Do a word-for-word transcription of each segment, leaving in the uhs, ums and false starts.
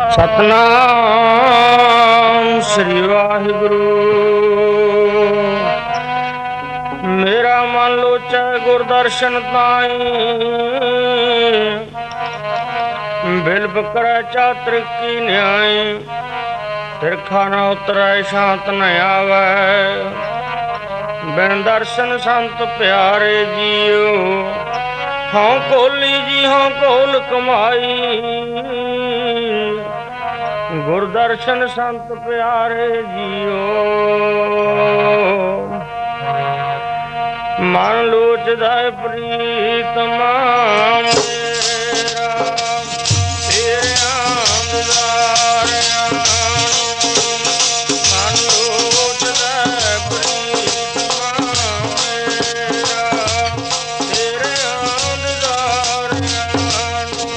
ਸਤਨਾਮ ਸ੍ਰੀ ਵਾਹਿਗੁਰੂ। ਮੇਰਾ ਮਨ ਲੋਚੈ ਗੁਰਦਰਸ਼ਨ ਤਾਈ, ਬਿਲਬ ਕਰੈ ਚਾਤ੍ਰ ਕੀ ਨਿਆਈ। ਤਿਰਖਾ ਨ ਉਤਰੈ ਸ਼ਾਂਤ ਨ ਆਵੈ, ਬਿਨ ਦਰਸ਼ਨ ਸੰਤ ਪਿਆਰੇ ਜੀਓ। ਹਉ ਕੋਲੀ ਜੀ ਹਉ ਕੋਲ ਕਮਾਈ, ਗੁਰਦਰਸ਼ਨ ਸੰਤ ਪਿਆਰੇ ਜੀਓ। ਮਨ ਲੋਚਦਾ ਪ੍ਰੀਤਮਾ ਮੇਰਾ, ਤੇਰੇ ਆਮਦਾਰਿਆਂ ਨੂੰ। ਮਨ ਲੋਚਦਾ ਪ੍ਰੀਤਮਾ ਮੇਰਾ, ਤੇਰੇ ਆਮਦਾਰਿਆਂ ਨੂੰ।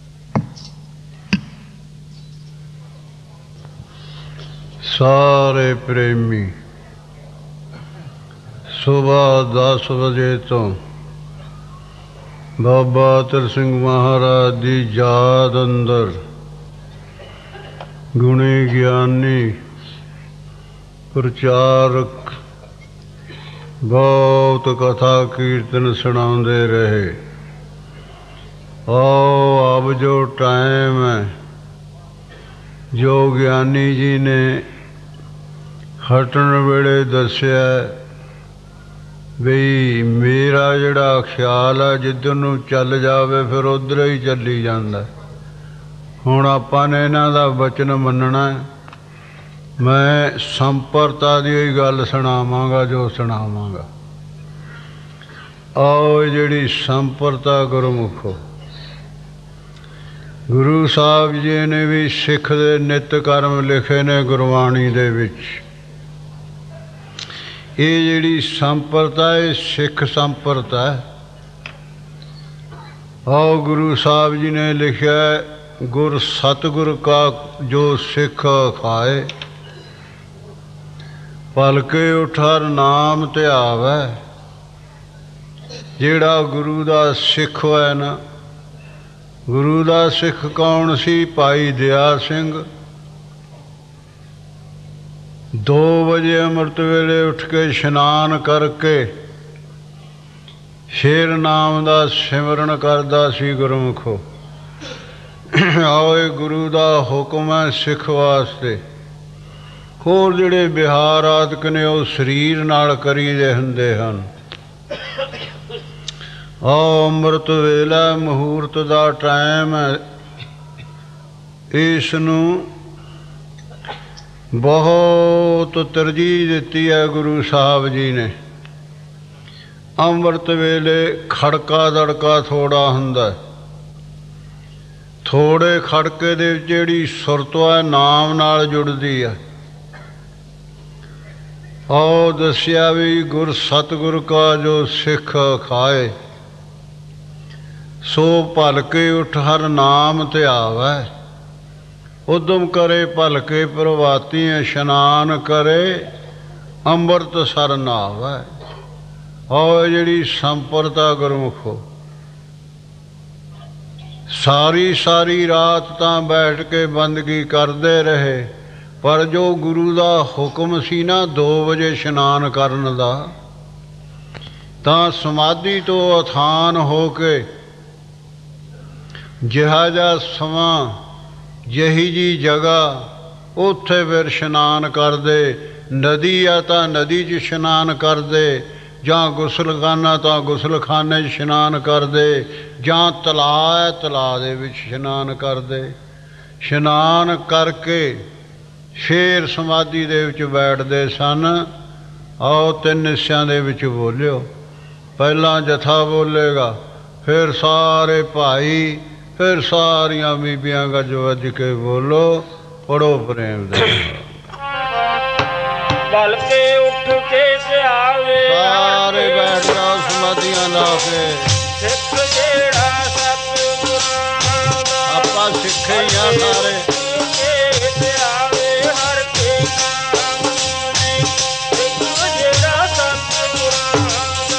ਸਾਰੇ ਸਾਰੇ ਪ੍ਰੇਮੀ। ਸੁਬਾਹ ਦਸ ਵਜੇ ਤੋਂ ਬਾਬਾ ਅਤਰ ਸਿੰਘ ਮਹਾਰਾਜ ਦੀ ਯਾਦ ਅੰਦਰ ਗੁਣੀ ਗਿਆਨੀ ਪ੍ਰਚਾਰਕ ਬਹੁਤ ਕਥਾ ਕੀਰਤਨ ਸੁਣਾਉਂਦੇ ਰਹੇ। ਆਓ ਅਬ ਜੋ ਟਾਈਮ ਹੈ, ਜੋ ਗਿਆਨੀ ਜੀ ਨੇ ਹਟਣ ਵੇਲੇ ਦੱਸਿਆ ਬਈ ਮੇਰਾ ਜਿਹੜਾ ਖਿਆਲ ਹੈ ਜਿੱਧਰ ਨੂੰ ਚੱਲ ਜਾਵੇ ਫਿਰ ਉੱਧਰ ਹੀ ਚੱਲੀ ਜਾਂਦਾ। ਹੁਣ ਆਪਾਂ ਨੇ ਇਹਨਾਂ ਦਾ ਵਚਨ ਮੰਨਣਾ। ਮੈਂ ਸੰਪਰਤਾ ਦੀ ਹੀ ਗੱਲ ਸੁਣਾਵਾਂਗਾ ਜੋ ਸੁਣਾਵਾਂਗਾ। ਆਓ ਜਿਹੜੀ ਸੰਪਰਤਾ ਗੁਰਮੁਖੋ, ਗੁਰੂ ਸਾਹਿਬ ਜੀ ਨੇ ਵੀ ਸਿੱਖ ਦੇ ਨਿੱਤ ਕਰਮ ਲਿਖੇ ਨੇ ਗੁਰਬਾਣੀ ਦੇ ਵਿੱਚ। ਇਹ ਜਿਹੜੀ ਸੰਪਰਤਾ ਇਹ ਸਿੱਖ ਸੰਪਰਤਾ ਹੈ। ਆਓ ਗੁਰੂ ਸਾਹਿਬ ਜੀ ਨੇ ਲਿਖਿਆ, ਗੁਰ ਸਤਿਗੁਰ ਕਾ ਜੋ ਸਿੱਖ ਖਾਏ, ਭਲਕੇ ਉਠ ਹਰ ਨਾਮ ਧਿਆਵੈ। ਜਿਹੜਾ ਗੁਰੂ ਦਾ ਸਿੱਖ ਹੋਇਆ ਨਾ, ਗੁਰੂ ਦਾ ਸਿੱਖ ਕੌਣ ਸੀ? ਭਾਈ ਦਇਆ ਸਿੰਘ। ਦੋ ਵਜੇ ਅੰਮ੍ਰਿਤ ਵੇਲੇ ਉੱਠ ਕੇ ਇਸ਼ਨਾਨ ਕਰਕੇ ਸ਼ੇਰ ਨਾਮ ਦਾ ਸਿਮਰਨ ਕਰਦਾ ਸੀ ਗੁਰਮੁਖੋ। ਆਓ ਇਹ ਗੁਰੂ ਦਾ ਹੁਕਮ ਹੈ ਸਿੱਖ ਵਾਸਤੇ। ਹੋਰ ਜਿਹੜੇ ਵਿਹਾਰ ਆਦਿਕ ਨੇ ਉਹ ਸਰੀਰ ਨਾਲ ਕਰੀਦੇ ਹੁੰਦੇ ਹਨ। ਆਓ ਅੰਮ੍ਰਿਤ ਵੇਲਾ ਮਹੂਰਤ ਦਾ ਟਾਈਮ ਹੈ, ਇਸ ਨੂੰ ਬਹੁਤ ਤਰਜੀਹ ਦਿੱਤੀ ਹੈ ਗੁਰੂ ਸਾਹਿਬ ਜੀ ਨੇ। ਅੰਮ੍ਰਿਤ ਵੇਲੇ ਖੜਕਾ ਦੜਕਾ ਥੋੜਾ ਹੁੰਦਾ। ਥੋੜੇ ਖੜਕੇ ਦੇ ਵਿੱਚ ਜਿਹੜੀ ਸੁਰਤ ਹੈ ਨਾਮ ਨਾਲ ਜੁੜਦੀ ਹੈ। ਆਓ ਦੱਸਿਆ ਵੀ ਗੁਰ ਸਤਿਗੁਰ ਕਾ ਜੋ ਸਿੱਖ ਖਾਏ, ਸੋ ਭਲਕੇ ਉਠ ਹਰ ਨਾਮ ਧਿਆਵੈ। ਉਦਮ ਕਰੇ ਭਲਕੇ ਪ੍ਰਭਾਤੀ, ਇਸ਼ਨਾਨ ਕਰੇ ਅੰਮ੍ਰਿਤ ਸਰ ਨਾਵੈ। ਆਓ ਜਿਹੜੀ ਸੰਪਰਤਾ ਗੁਰਮੁਖੋ, ਸਾਰੀ ਸਾਰੀ ਰਾਤ ਤਾਂ ਬੈਠ ਕੇ ਬੰਦਗੀ ਕਰਦੇ ਰਹੇ, ਪਰ ਜੋ ਗੁਰੂ ਦਾ ਹੁਕਮ ਸੀ ਨਾ ਦੋ ਵਜੇ ਇਸ਼ਨਾਨ ਕਰਨ ਦਾ, ਤਾਂ ਸਮਾਧੀ ਤੋਂ ਅਥਾਨ ਹੋ ਕੇ ਜਿਹਾ ਜਿਹਾ ਸਮਾਂ ਜਿਹੀ ਜੀ ਜਗ੍ਹਾ ਉੱਥੇ ਫਿਰ ਇਸ਼ਨਾਨ ਕਰਦੇ। ਨਦੀ ਆ ਤਾਂ ਨਦੀ 'ਚ ਇਸ਼ਨਾਨ ਕਰਦੇ, ਜਾਂ ਗੁਸਲਖਾਨਾ ਤਾਂ ਗੁਸਲਖਾਨੇ 'ਚ ਇਸ਼ਨਾਨ ਕਰਦੇ, ਜਾਂ ਤਲਾਅ ਹੈ ਤਲਾਅ ਦੇ ਵਿੱਚ ਇਸ਼ਨਾਨ ਕਰਦੇ। ਇਸ਼ਨਾਨ ਕਰਕੇ ਫੇਰ ਸਮਾਧੀ ਦੇ ਵਿੱਚ ਬੈਠਦੇ ਸਨ। ਆਓ ਤਿੰਨ ਹਿੱਸਿਆਂ ਦੇ ਵਿੱਚ ਬੋਲਿਓ। ਪਹਿਲਾਂ ਜਥਾ ਬੋਲੇਗਾ, ਫਿਰ ਸਾਰੇ ਭਾਈ, ਫਿਰ ਸਾਰੀਆਂ ਬੀਬੀਆਂ ਗੱਜ ਵੱਜ ਕੇ ਬੋਲੋ। ਪੜੋ ਪ੍ਰੇਮ ਦੇ ਭਲਕੇ ਉੱਠ ਕੇ ਧਿਆਵੇ, ਸਾਰੇ ਬੈਠ ਜਾਓ ਸਮਾਧੀਆਂ ਲਾ ਕੇ। ਸਿੱਖ ਜਿਹੜਾ ਸਤਿਗੁਰਾਂ ਦਾ, ਆਪਾਂ ਸਿੱਖੇ ਹੀ ਆ ਸਾਰੇ। ਧਿਆਵੇ ਹਰ ਕੇ ਨਾਮ ਨੇ, ਸਿੱਖ ਜਿਹੜਾ ਸਤਿਗੁਰਾਂ ਦਾ।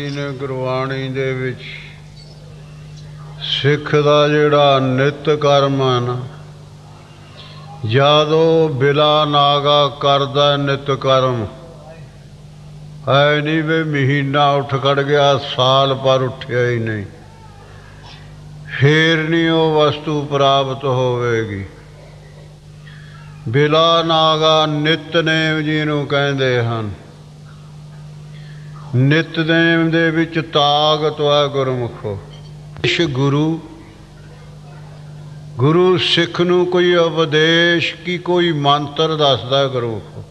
ਜੀ ਨੇ ਗੁਰਬਾਣੀ ਦੇ ਵਿੱਚ ਸਿੱਖ ਦਾ ਜਿਹੜਾ ਨਿਤ ਕਰਮ ਹੈ ਨਾ, ਜਦ ਉਹ ਬਿਲਾ ਨਾਗਾ ਕਰਦਾ ਨਿਤ ਕਰਮ, ਹੈ ਨਹੀਂ ਵੀ ਮਹੀਨਾ ਉੱਠ ਖੜ ਗਿਆ ਸਾਲ ਪਰ ਉੱਠਿਆ ਹੀ ਨਹੀਂ, ਫੇਰ ਨਹੀਂ ਉਹ ਵਸਤੂ ਪ੍ਰਾਪਤ ਹੋਵੇਗੀ। ਬਿਲਾ ਨਾਗਾ ਨਿਤਨੇਮ ਜਿਹਨੂੰ ਕਹਿੰਦੇ ਹਨ। ਨਿਤਨੇਮ ਦੇ ਵਿੱਚ ਤਾਕਤ ਹੈ ਗੁਰਮੁਖੋ। ਇਸ ਗੁਰੂ ਗੁਰੂ ਸਿੱਖ ਨੂੰ ਕੋਈ ਉਪਦੇਸ਼ ਕੀ ਕੋਈ ਮੰਤਰ ਦੱਸਦਾ ਗੁਰਮੁਖੋ।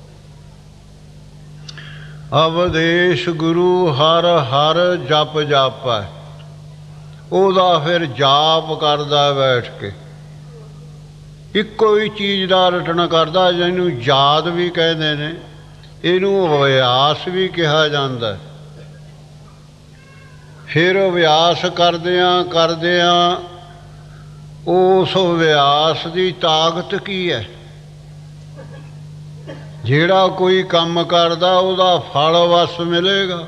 ਉਪਦੇਸ਼ ਗੁਰੂ ਹਰ ਹਰ ਜਪ ਜਪ ਹੈ, ਉਹਦਾ ਫਿਰ ਜਾਪ ਕਰਦਾ ਬੈਠ ਕੇ, ਇੱਕੋ ਹੀ ਚੀਜ਼ ਦਾ ਰਟਨ ਕਰਦਾ, ਜਿਹਨੂੰ ਯਾਦ ਵੀ ਕਹਿੰਦੇ ਨੇ, ਇਹਨੂੰ ਅਭਿਆਸ ਵੀ ਕਿਹਾ ਜਾਂਦਾ। ਫਿਰ ਅਭਿਆਸ ਕਰਦਿਆਂ ਕਰਦਿਆਂ ਉਸ ਅਭਿਆਸ ਦੀ ਤਾਕਤ ਕੀ ਹੈ? ਜਿਹੜਾ ਕੋਈ ਕੰਮ ਕਰਦਾ ਉਹਦਾ ਫਲ ਵਸ ਮਿਲੇਗਾ।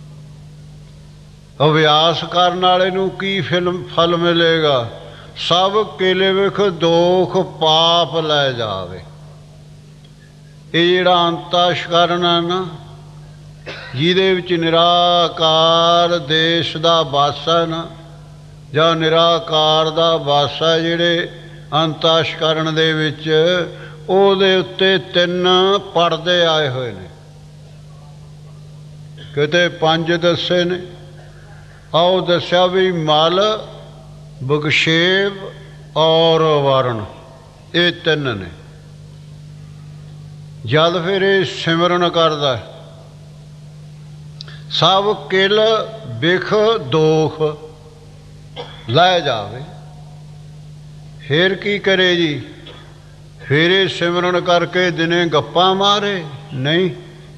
ਅਭਿਆਸ ਕਰਨ ਵਾਲੇ ਨੂੰ ਕੀ ਫਿਲਮ ਫਲ ਮਿਲੇਗਾ? ਸਭ ਕਿਲੇ ਵਿਖ ਦੋਖ ਪਾਪ ਲੈ ਜਾਵੇ। ਇਹ ਜਿਹੜਾ ਅੰਤਸ਼ਕਰਨ ਹੈ ਨਾ, ਜਿਹਦੇ ਵਿੱਚ ਨਿਰਾਕਾਰ ਦੇਸ਼ ਦਾ ਵਾਸ ਹੈ ਨਾ, ਜਾਂ ਨਿਰਾਕਾਰ ਦਾ ਵਾਸ ਹੈ ਜਿਹੜੇ ਅੰਤਸ਼ਕਰਨ ਦੇ ਵਿੱਚ, ਉਹਦੇ ਉੱਤੇ ਤਿੰਨ ਪਰਦੇ ਆਏ ਹੋਏ ਨੇ। ਕਿਤੇ ਪੰਜ ਦੱਸੇ ਨੇ। ਆਓ ਦੱਸਿਆ ਵੀ ਮਲ, ਬਖਸ਼ੇਪ ਔਰ ਵਰਨ, ਇਹ ਤਿੰਨ ਨੇ। ਜਦ ਫਿਰ ਇਹ ਸਿਮਰਨ ਕਰਦਾ, ਸਭ ਕਿਲ ਬਿਖ ਦੋਖ ਲੈ ਜਾਵੇ। ਫਿਰ ਕੀ ਕਰੇ ਜੀ? ਫਿਰ ਇਹ ਸਿਮਰਨ ਕਰਕੇ ਦਿਨੇ ਗੱਪਾਂ ਮਾਰੇ? ਨਹੀਂ।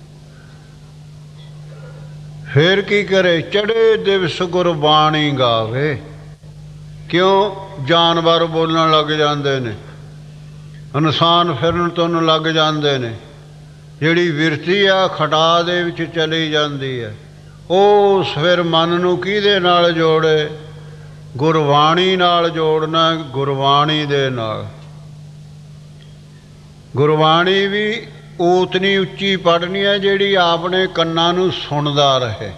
ਫਿਰ ਕੀ ਕਰੇ? ਚੜ੍ਹੇ ਦਿਵਸ ਗੁਰਬਾਣੀ ਗਾਵੇ। ਕਿਉਂ? ਜਾਨਵਰ ਬੋਲਣ ਲੱਗ ਜਾਂਦੇ ਨੇ, ਇਨਸਾਨ ਫਿਰਨ ਤੁਰਨ ਲੱਗ ਜਾਂਦੇ ਨੇ, ਜਿਹੜੀ ਬਿਰਤੀ ਆ ਖਟਾ ਦੇ ਵਿੱਚ ਚਲੀ ਜਾਂਦੀ ਹੈ। ਉਹ ਫਿਰ ਮਨ ਨੂੰ ਕਿਹਦੇ ਨਾਲ ਜੋੜੇ? ਗੁਰਬਾਣੀ ਨਾਲ ਜੋੜਨਾ, ਗੁਰਬਾਣੀ ਦੇ ਨਾਲ। ਗੁਰਬਾਣੀ ਵੀ ਉਤਨੀ ਉੱਚੀ ਪੜ੍ਹਨੀ ਹੈ ਜਿਹੜੀ ਆਪਣੇ ਕੰਨਾਂ ਨੂੰ ਸੁਣਦਾ ਰਹੇ।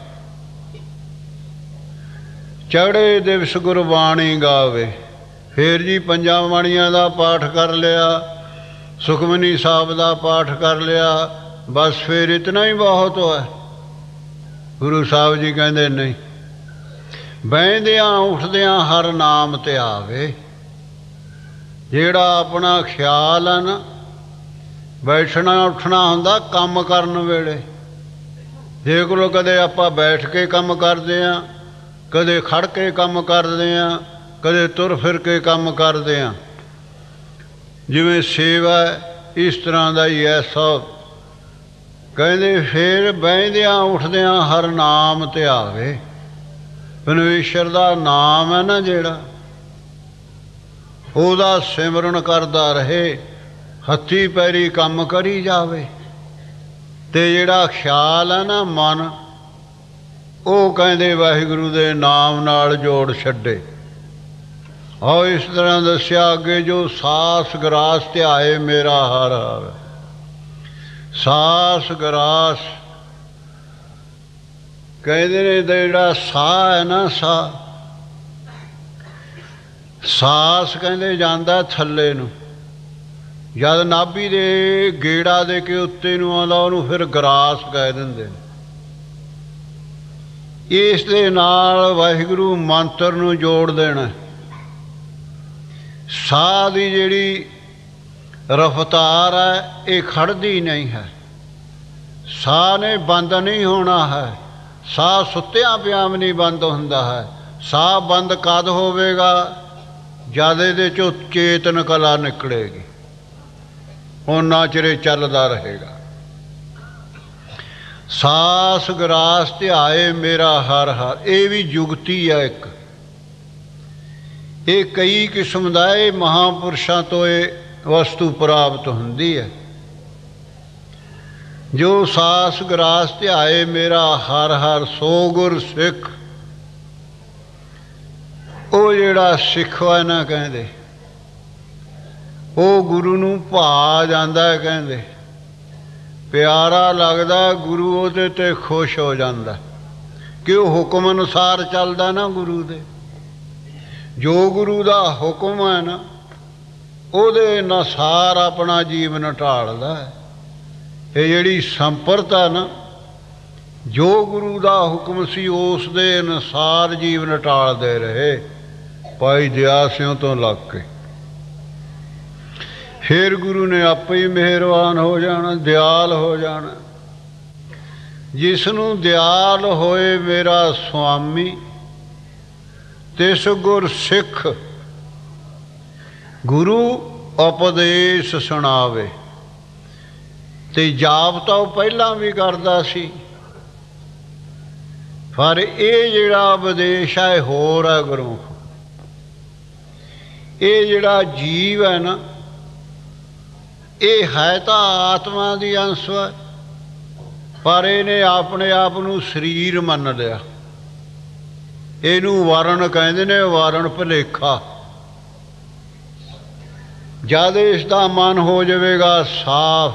ਚੜ੍ਹੇ ਦਿਵਸ ਗੁਰਬਾਣੀ ਗਾਵੇ। ਫਿਰ ਜੀ ਪੰਜਾਂ ਬਾਣੀਆਂ ਦਾ ਪਾਠ ਕਰ ਲਿਆ, ਸੁਖਮਨੀ ਸਾਹਿਬ ਦਾ ਪਾਠ ਕਰ ਲਿਆ, ਬਸ ਫਿਰ ਇਤਨਾ ਹੀ ਬਹੁਤ ਹੈ। ਗੁਰੂ ਸਾਹਿਬ ਜੀ ਕਹਿੰਦੇ ਨਹੀਂ, ਬਹਿੰਦਿਆਂ ਉੱਠਦਿਆਂ ਹਰ ਨਾਮ ਤੇ ਆਵੇ। ਜਿਹੜਾ ਆਪਣਾ ਖਿਆਲ ਹੈ ਨਾ, ਬੈਠਣਾ ਉੱਠਣਾ ਹੁੰਦਾ ਕੰਮ ਕਰਨ ਵੇਲੇ। ਜੇ ਕੋਲ ਕਦੇ ਆਪਾਂ ਬੈਠ ਕੇ ਕੰਮ ਕਰਦੇ ਹਾਂ, ਕਦੇ ਖੜ ਕੇ ਕੰਮ ਕਰਦੇ ਹਾਂ, ਕਦੇ ਤੁਰ ਫਿਰ ਕੇ ਕੰਮ ਕਰਦੇ ਹਾਂ। ਜਿਵੇਂ ਸੇਵਾ ਇਸ ਤਰ੍ਹਾਂ ਦਾ ਹੀ ਹੈ ਸਭ। ਕਹਿੰਦੇ ਫਿਰ ਬਹਿੰਦਿਆਂ ਉੱਠਦਿਆਂ ਹਰ ਨਾਮ ਤੇ ਆਵੇ। ਪਰਮੇਸ਼ਰ ਦਾ ਨਾਮ ਹੈ ਨਾ ਜਿਹੜਾ, ਉਹਦਾ ਸਿਮਰਨ ਕਰਦਾ ਰਹੇ, ਹੱਥੀਂ ਪੈਰੀ ਕੰਮ ਕਰੀ ਜਾਵੇ। ਤੇ ਜਿਹੜਾ ਖਿਆਲ ਹੈ ਨਾ ਮਨ, ਉਹ ਕਹਿੰਦੇ ਵਾਹਿਗੁਰੂ ਦੇ ਨਾਮ ਨਾਲ ਜੋੜ ਛੱਡੇ। ਆਓ ਇਸ ਤਰ੍ਹਾਂ ਦੱਸਿਆ ਅੱਗੇ, ਜੋ ਸਾਸ ਗਰਾਸ ਧਿਆਏ ਮੇਰਾ ਹਰ ਹਰ। ਸਾਸ ਗਰਾਸ ਕਹਿੰਦੇ ਨੇ, ਜਿਹੜਾ ਸਾਹ ਹੈ ਨਾ, ਸਾਹ ਸਾਸ ਕਹਿੰਦੇ ਜਾਂਦਾ ਥੱਲੇ ਨੂੰ। ਜਦ ਨਾਭੀ ਦੇ ਗੇੜਾ ਦੇ ਕੇ ਉੱਤੇ ਨੂੰ ਆਉਂਦਾ, ਉਹਨੂੰ ਫਿਰ ਗਰਾਸ ਕਹਿ ਦਿੰਦੇ ਨੇ। ਇਸ ਦੇ ਨਾਲ ਵਾਹਿਗੁਰੂ ਮੰਤਰ ਨੂੰ ਜੋੜ ਦੇਣਾ। ਸਾਹ ਦੀ ਜਿਹੜੀ ਰਫਤਾਰ ਹੈ, ਇਹ ਖੜਦੀ ਨਹੀਂ ਹੈ। ਸਾਹ ਨੇ ਬੰਦ ਨਹੀਂ ਹੋਣਾ ਹੈ। ਸਾਹ ਸੁੱਤਿਆਂ ਪਿਆਂ ਵੀ ਨਹੀਂ ਬੰਦ ਹੁੰਦਾ ਹੈ। ਸਾਹ ਬੰਦ ਕਦ ਹੋਵੇਗਾ? ਜਦ ਇਹਦੇ 'ਚੋਂ ਚੇਤਨ ਕਲਾ ਨਿਕਲੇਗੀ, ਉਹਨਾਂ ਚਿਰੇ ਚੱਲਦਾ ਰਹੇਗਾ। ਸਾਸ ਗਰਾਸ ਧਿਆਏ ਮੇਰਾ ਹਰ ਹਰ, ਇਹ ਵੀ ਜੁਗਤੀ ਹੈ ਇੱਕ। ਇਹ ਕਈ ਕਿਸਮ ਦਾ, ਇਹ ਮਹਾਂਪੁਰਸ਼ਾਂ ਤੋਂ ਇਹ ਵਸਤੂ ਪ੍ਰਾਪਤ ਹੁੰਦੀ ਹੈ। जो सास ग्रास ध्याए मेरा हर हर सो गुर सिख। वो जिहड़ा सिख है ना कहते वो गुरु नूं भा जांदा है, कहते प्यारा लगदा, गुरु उहदे ते खुश हो जांदा कि वो हुक्म अनुसार चलदा ना गुरु दे। जो गुरु दा हुक्म है ना उहदे अनुसार अपना जीवन ढालदा है। ये जिहड़ी संपरत है ना, जो गुरु दा हुक्म सी उस दे अनुसार जीवन ढालदे रहे भाई दया सिंह तो लग के। फिर गुरु ने आपे ही मेहरबान हो जाना, दयाल हो जाना। जिसनू दयाल होए मेरा स्वामी तिस गुर सिख। गुरु उपदेश सुनावे ते जाप तो पहला भी करदा सी, पर ये जिहड़ा उपदेश है होर है गुरमुख। ये जिहड़ा जीव है ना ये है तो आत्मा की अंश है, पर इन्हें अपने आप नूं शरीर मन लिया। इनू वरण कहते ने, वरण भुलेखा। जद इसका मन हो जाएगा साफ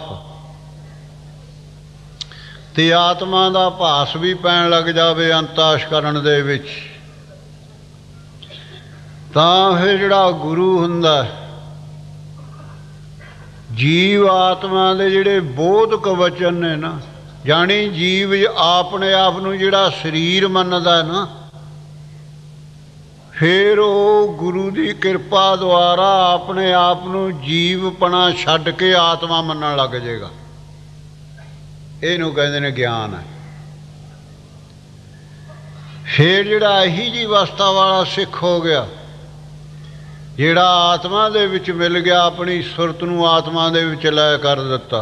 तो आत्मा का भास भी पैन लग जाए अंतःकरण दे विच, तां फिर जिहड़ा गुरु हुंदा जीव आत्मा दे जिहड़े बोधक वचन ने ना, जानी जीव अपने आप नूं जिहड़ा शरीर मनदा ना, फिर वो गुरु की कृपा द्वारा अपने आप नूं जीवपना छड्ड के आत्मा मनन लग जाएगा। इहनूं कहंदे ने ज्ञान है। फिर जिहड़ा यही जी अवस्था वाला सिख हो गया, जिहड़ा आत्मा दे विच मिल गया, अपनी सुरत नूं आत्मा दे विच लै कर दिता,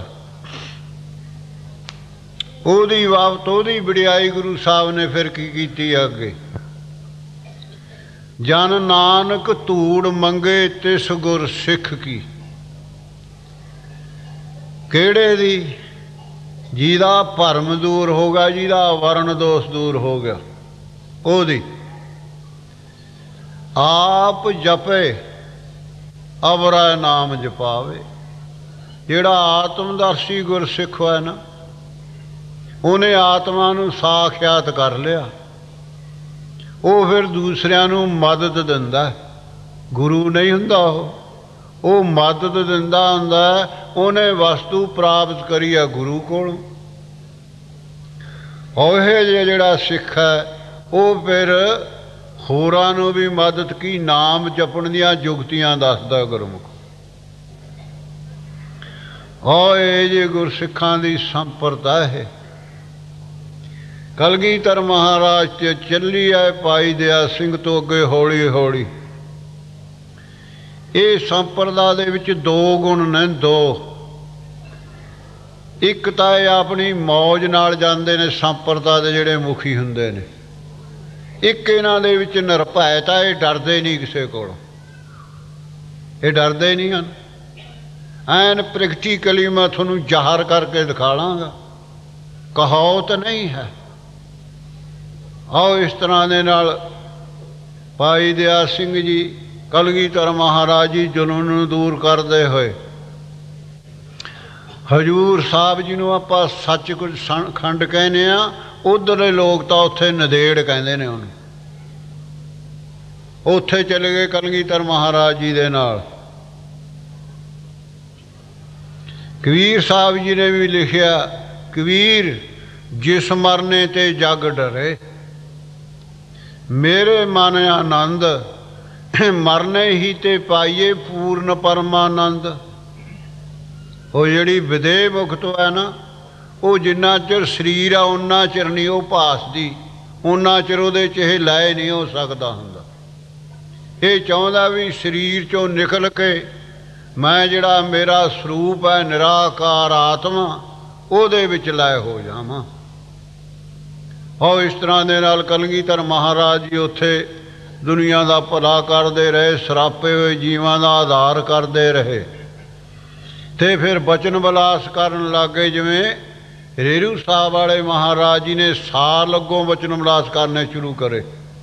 ओहदी बाबत ओहदी वडियाई गुरु साहब ने फिर की कीती अगे। जन नानक धूड़ मंगे तिस गुर सिख की। किहड़े दी? जिहदा भरम दूर हो गया, जिहदा वरण दोष दूर हो गया, ओहदी। आप जपे अवरा नाम जपावे। जिहड़ा आत्मदर्शी गुरसिख है ना, उन्हें आत्मा नूं साख्यात कर लिया, वो फिर दूसरिਆਂ नूं मदद दिंदा। गुरु नहीं हुंदा वो मदद दिंदा हुंदा। उन्हें वस्तु प्राप्त करी है गुरु कोलों। ओह जिहड़ा सिख है वो फिर होरां नूं भी मदद की नाम जपण दीआं जुगतियां दसदा गुरमुख। और ये जे गुरसिखां दी संप्रदा है। कलगीधर महाराज ते चली है भाई दया सिंह तो अगे हौली हौली। ये संप्रदा दे विच दो गुण ने, दो। एक तां ये अपनी मौज नाल जांदे ने संप्रदा दे जिहड़े मुखी हुंदे ने। एक इन्हां दे विच निरभैता, ये डरदे नहीं किसी कोलों, ये डरदे नहीं हन। ऐन प्रैक्टिकली मैं तुहानूं ज़ाहर करके दिखा लांगा, कहावत नहीं है। आओ इस तरह दे नाल भाई दया सिंह जी कलगीधर महाराज जी जुल्म नूं दूर करते हुए हजूर साहब जी नूं आपां सच कुछ खंड कहने आ, उधरले लोग तो उत्थे नदेड़ कहंदे ने उहनूं। उत्थे चले गए कलगीधर महाराज जी दे नाल। कबीर साहब जी ने भी लिखिया, कबीर जिस मरने ते जग डरे, मेरे मन आनंद मरने ही ते पाइए पूर्ण परमानंद। वो जिहड़ी विदेह मुक्त है ना, वो जिन्ना चिर शरीर आ उन्ना चिर नहीं वो भासदी, उन्ना चिर उहदे च इह लय नहीं हो सकदा हुंदा। ये चाहुंदा भी शरीर चों निकल के मैं जिहड़ा मेरा स्वरूप है निराकार आत्मा, उहदे विच लय हो जावां। और इस तरह दे नाल कलगीधर महाराज जी उत्थे दुनिया का भला करते रहे, सरापे हुए जीवां का आधार करते रहे। तो फिर बचन विलास करन लग गए, जिवें ਰੇਰੂ ਸਾਹਿਬ ਵਾਲੇ ਮਹਾਰਾਜ ਜੀ ਨੇ ਸਾਲ ਅੱਗੋਂ ਬਚਨ ਵਿਲਾਸ ਕਰਨੇ ਸ਼ੁਰੂ ਕਰੇ,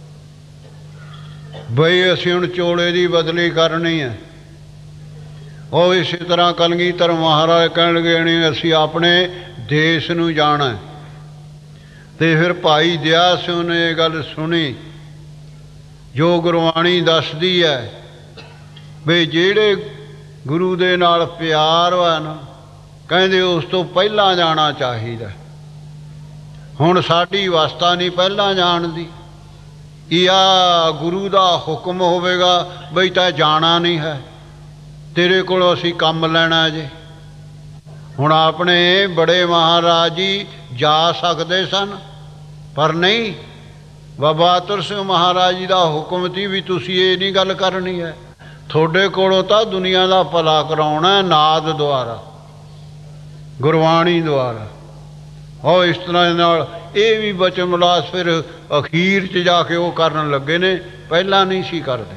ਬਈ ਅਸੀਂ ਹੁਣ ਚੋਲੇ ਦੀ ਬਦਲੀ ਕਰਨੀ ਹੈ। ਉਹ ਇਸੇ ਤਰ੍ਹਾਂ ਕਲਗੀਧਰ ਮਹਾਰਾਜ ਕਹਿਣ ਲੱਗੇ ਨਹੀਂ ਅਸੀਂ ਆਪਣੇ ਦੇਸ਼ ਨੂੰ ਜਾਣਾ। ਅਤੇ ਫਿਰ ਭਾਈ ਦਇਆ ਸਿੰਘ ਨੇ ਇਹ ਗੱਲ ਸੁਣੀ ਜੋ ਗੁਰਬਾਣੀ ਦੱਸਦੀ ਹੈ ਵੀ ਜਿਹੜੇ ਗੁਰੂ ਦੇ ਨਾਲ ਪਿਆਰ ਵਾ ਨਾ, ਕਹਿੰਦੇ ਉਸ ਤੋਂ ਪਹਿਲਾਂ ਜਾਣਾ ਚਾਹੀਦਾ। ਹੁਣ ਸਾਡੀ ਅਵਸਥਾ ਨਹੀਂ ਪਹਿਲਾਂ ਜਾਣ ਦੀ, ਜਾਂ ਗੁਰੂ ਦਾ ਹੁਕਮ ਹੋਵੇਗਾ ਬਈ ਤਾਂ ਜਾਣਾ ਨਹੀਂ ਹੈ, ਤੇਰੇ ਕੋਲੋਂ ਅਸੀਂ ਕੰਮ ਲੈਣਾ ਜੇ। ਹੁਣ ਆਪਣੇ ਬੜੇ ਮਹਾਰਾਜ ਜੀ ਜਾ ਸਕਦੇ ਸਨ, ਪਰ ਨਹੀਂ, ਬਾਬਾ ਅਤਰ ਸਿੰਘ ਮਹਾਰਾਜ ਜੀ ਦਾ ਹੁਕਮ ਸੀ ਵੀ ਤੁਸੀਂ ਇਹ ਨਹੀਂ ਗੱਲ ਕਰਨੀ ਹੈ, ਤੁਹਾਡੇ ਕੋਲੋਂ ਤਾਂ ਦੁਨੀਆ ਦਾ ਭਲਾ ਕਰਾਉਣਾ ਨਾਦ ਦੁਆਰਾ, ਗੁਰਬਾਣੀ ਦੁਆਰਾ। ਉਹ ਇਸ ਤਰ੍ਹਾਂ ਨਾਲ ਇਹ ਵੀ ਬਚਨ ਵਿਲਾਸ ਫਿਰ ਅਖੀਰ 'ਚ ਜਾ ਕੇ ਉਹ ਕਰਨ ਲੱਗੇ ਨੇ, ਪਹਿਲਾਂ ਨਹੀਂ ਸੀ ਕਰਦੇ।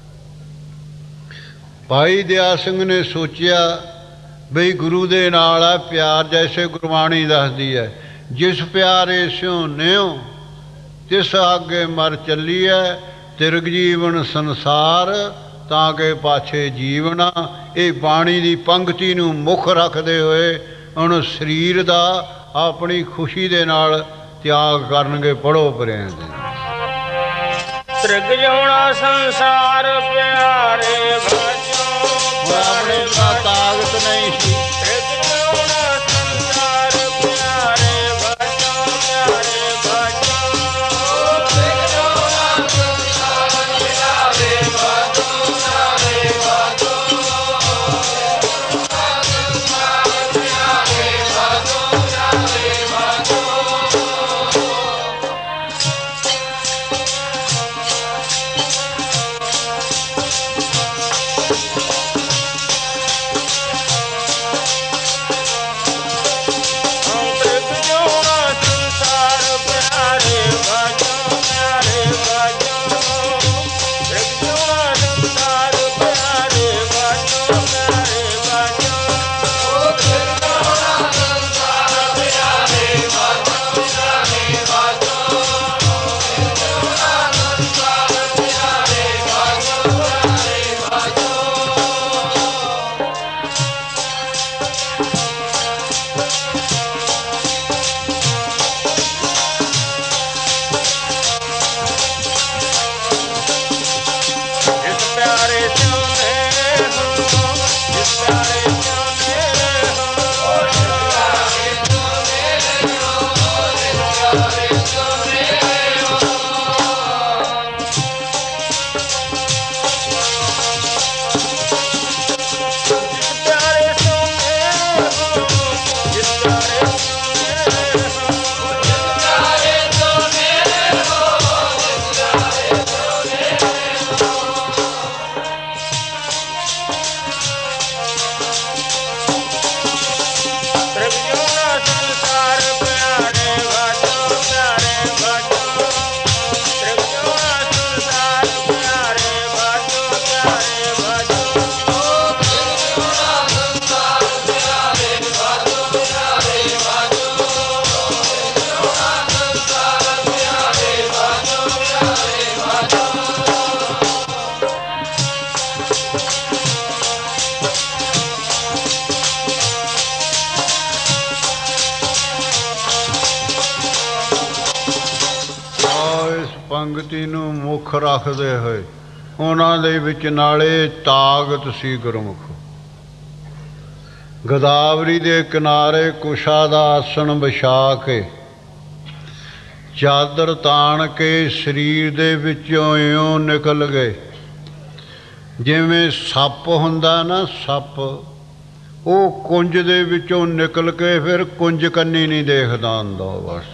ਭਾਈ ਦਇਆ ਸਿੰਘ ਨੇ ਸੋਚਿਆ ਬਈ ਗੁਰੂ ਦੇ ਨਾਲ ਆ ਪਿਆਰ, ਜੈਸੇ ਗੁਰਬਾਣੀ ਦੱਸਦੀ ਹੈ, ਜਿਸ ਪਿਆਰੇ ਸਿਉ ਨਿਉ ਤਿਸ ਆਗੇ ਮਰ ਚੱਲੀਐ, ਤਿਰਗ ਜੀਵਨ ਸੰਸਾਰ ਤਾਂ ਕਿ ਪਾਛੇ ਜੀਵਨਾ। ਇਹ ਬਾਣੀ ਦੀ ਪੰਕਤੀ ਨੂੰ ਮੁੱਖ ਰੱਖਦੇ ਹੋਏ ਹੁਣ ਸਰੀਰ ਦਾ ਆਪਣੀ ਖੁਸ਼ੀ ਦੇ ਨਾਲ ਤਿਆਗ ਕਰਨਗੇ। ਪੜੋ ਪ੍ਰੇਮ ਦੇ ਤ੍ਰਿਗ ਜੋਣਾ ਸੰਸਾਰ ਪਿਆਰੇ ਭਜੋ, ਆਪਣੇ ਦਾ ਤਾਕਤ ਨਹੀਂ ਸੀ। ਤ੍ਰਿਗ ਜੋਣਾ ਸੰਸਾਰ ਪਿਆਰੇ ਭਜੋ, ਪਿਆਰੇ ਭਜੋ, ਤ੍ਰਿਗ ਜੋਣਾ ਸੰਸਾਰ ਪਿਆਰੇ ਭਜੋ, ਪਿਆਰੇ ਭਜੋ, ਸੰਸਾਰ ਪਿਆਰੇ ਭਜੋ, ਪਿਆਰੇ ਭਜੋ। ਪੰਗਤੀ ਨੂੰ ਮੁੱਖ ਰੱਖਦੇ ਹੋਏ ਉਹਨਾਂ ਦੇ ਵਿੱਚ ਨਾਲੇ ਤਾਕਤ ਸੀ ਗੁਰਮੁਖ। ਗੋਦਾਵਰੀ ਦੇ ਕਿਨਾਰੇ ਕੁਸ਼ਾ ਦਾ ਆਸਣ ਵਿਛਾ ਕੇ ਚਾਦਰ ਤਾਣ ਕੇ ਸਰੀਰ ਦੇ ਵਿੱਚੋਂ ਇਉਂ ਨਿਕਲ ਗਏ ਜਿਵੇਂ ਸੱਪ ਹੁੰਦਾ ਨਾ, ਸੱਪ ਉਹ ਕੁੰਜ ਦੇ ਵਿੱਚੋਂ ਨਿਕਲ ਕੇ ਫਿਰ ਕੁੰਜ ਕੰਨੀ ਨਹੀਂ ਦੇਖਦਾ ਹੁੰਦਾ, ਬਸ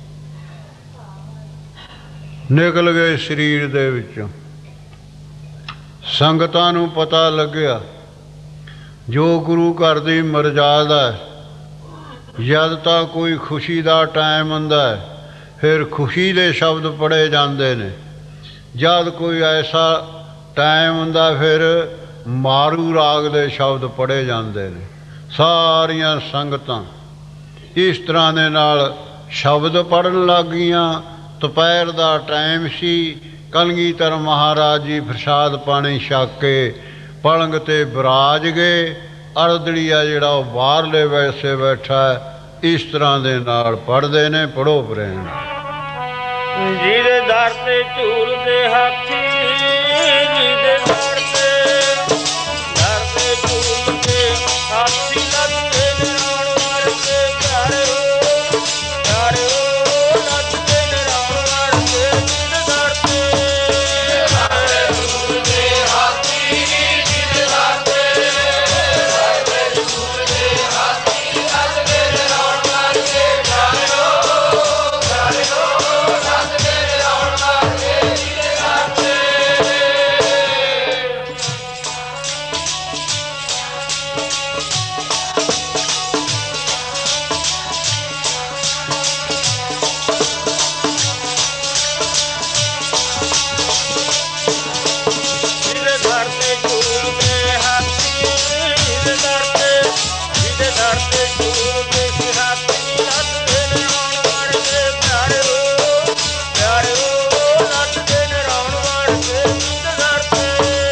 ਨਿਕਲ ਗਏ ਸਰੀਰ ਦੇ ਵਿੱਚੋਂ। ਸੰਗਤਾਂ ਨੂੰ ਪਤਾ ਲੱਗਿਆ ਜੋ ਗੁਰੂ ਘਰ ਦੀ ਮਰਜ਼ਾਦਾ ਹੈ, ਜਦ ਤਾਂ ਕੋਈ ਖੁਸ਼ੀ ਦਾ ਟਾਈਮ ਹੁੰਦਾ ਹੈ ਫਿਰ ਖੁਸ਼ੀ ਦੇ ਸ਼ਬਦ ਪੜ੍ਹੇ ਜਾਂਦੇ ਨੇ, ਜਦ ਕੋਈ ਐਸਾ ਟਾਈਮ ਹੁੰਦਾ ਫਿਰ ਮਾਰੂ ਰਾਗ ਦੇ ਸ਼ਬਦ ਪੜ੍ਹੇ ਜਾਂਦੇ ਨੇ। ਸਾਰੀਆਂ ਸੰਗਤਾਂ ਇਸ ਤਰ੍ਹਾਂ ਦੇ ਨਾਲ ਸ਼ਬਦ ਪੜ੍ਹਨ ਲੱਗ ਗਈਆਂ। ਦੁਪਹਿਰ ਦਾ ਟਾਈਮ ਸੀ। ਕਲਗੀਧਰ ਮਹਾਰਾਜ ਜੀ ਪ੍ਰਸ਼ਾਦ ਪਾਣੀ ਛਕ ਕੇ ਪਲੰਗ 'ਤੇ ਬਿਰਾਜ ਗਏ। ਅਰਦੜੀਆ ਜਿਹੜਾ ਉਹ ਬਾਹਰਲੇ ਵੈਸੇ ਬੈਠਾ ਹੈ। ਇਸ ਤਰ੍ਹਾਂ ਦੇ ਨਾਲ ਪੜ੍ਹਦੇ ਨੇ। ਪੜ੍ਹੋ ਪ੍ਰੇਮ। ਜਿਹਦੇ ਦਰ ਤੇ ਝੂਲਦੇ ਹਾਥੀ, ਜਿਹਦੇ ਦਰ ਤੇ ਦਰ ਤੇ ਝੂਲਦੇ ਹਾਥੀ, ਲੱਗੇ ਨੇ ਰੌਣ ਵੜ ਕੇ ਪਿਆਰਿਓ, ਪਿਆਰਿਓ ਲੱਗੇ ਨੇ ਰੌਣ ਵੜ ਕੇ। ਜਿਹਦੇ ਦਰ ਤੇ ਝੂਲਦੇ ਹਾਥੀ, ਜਿਹਦੇ ਦਰ ਤੇ ਦਰ ਤੇ ਝੂਲਦੇ ਹਾਥੀ, ਲੱਗੇ ਨੇ ਰੌਣ ਵੜ ਕੇ ਪਿਆਰਿਓ, ਪਿਆਰਿਓ ਲੱਗੇ ਨੇ ਰੌਣ ਵੜ ਕੇ। ਜਿਹਦੇ ਦਰ ਤੇ ਜਿਹਦੇ ਦਰ ਤੇ ਝੂਲਦੇ ਹਾਥੀ, ਜਿਹਦੇ ਦਰ ਤੇ ਜਿਹਦੇ ਦਰ ਤੇ ਝੂਲਦੇ ਸੀ ਹਾਥੀ, ਲੱਗੇ ਨੇ ਰੌਣ ਵੜ ਕੇ ਪਿਆਰਿਓ, ਪਿਆਰਿਓ ਲੱਗੇ ਨੇ ਰੌਣ ਵੜ ਕੇ। ਜਿਹਦੇ ਦਰ ਤੇ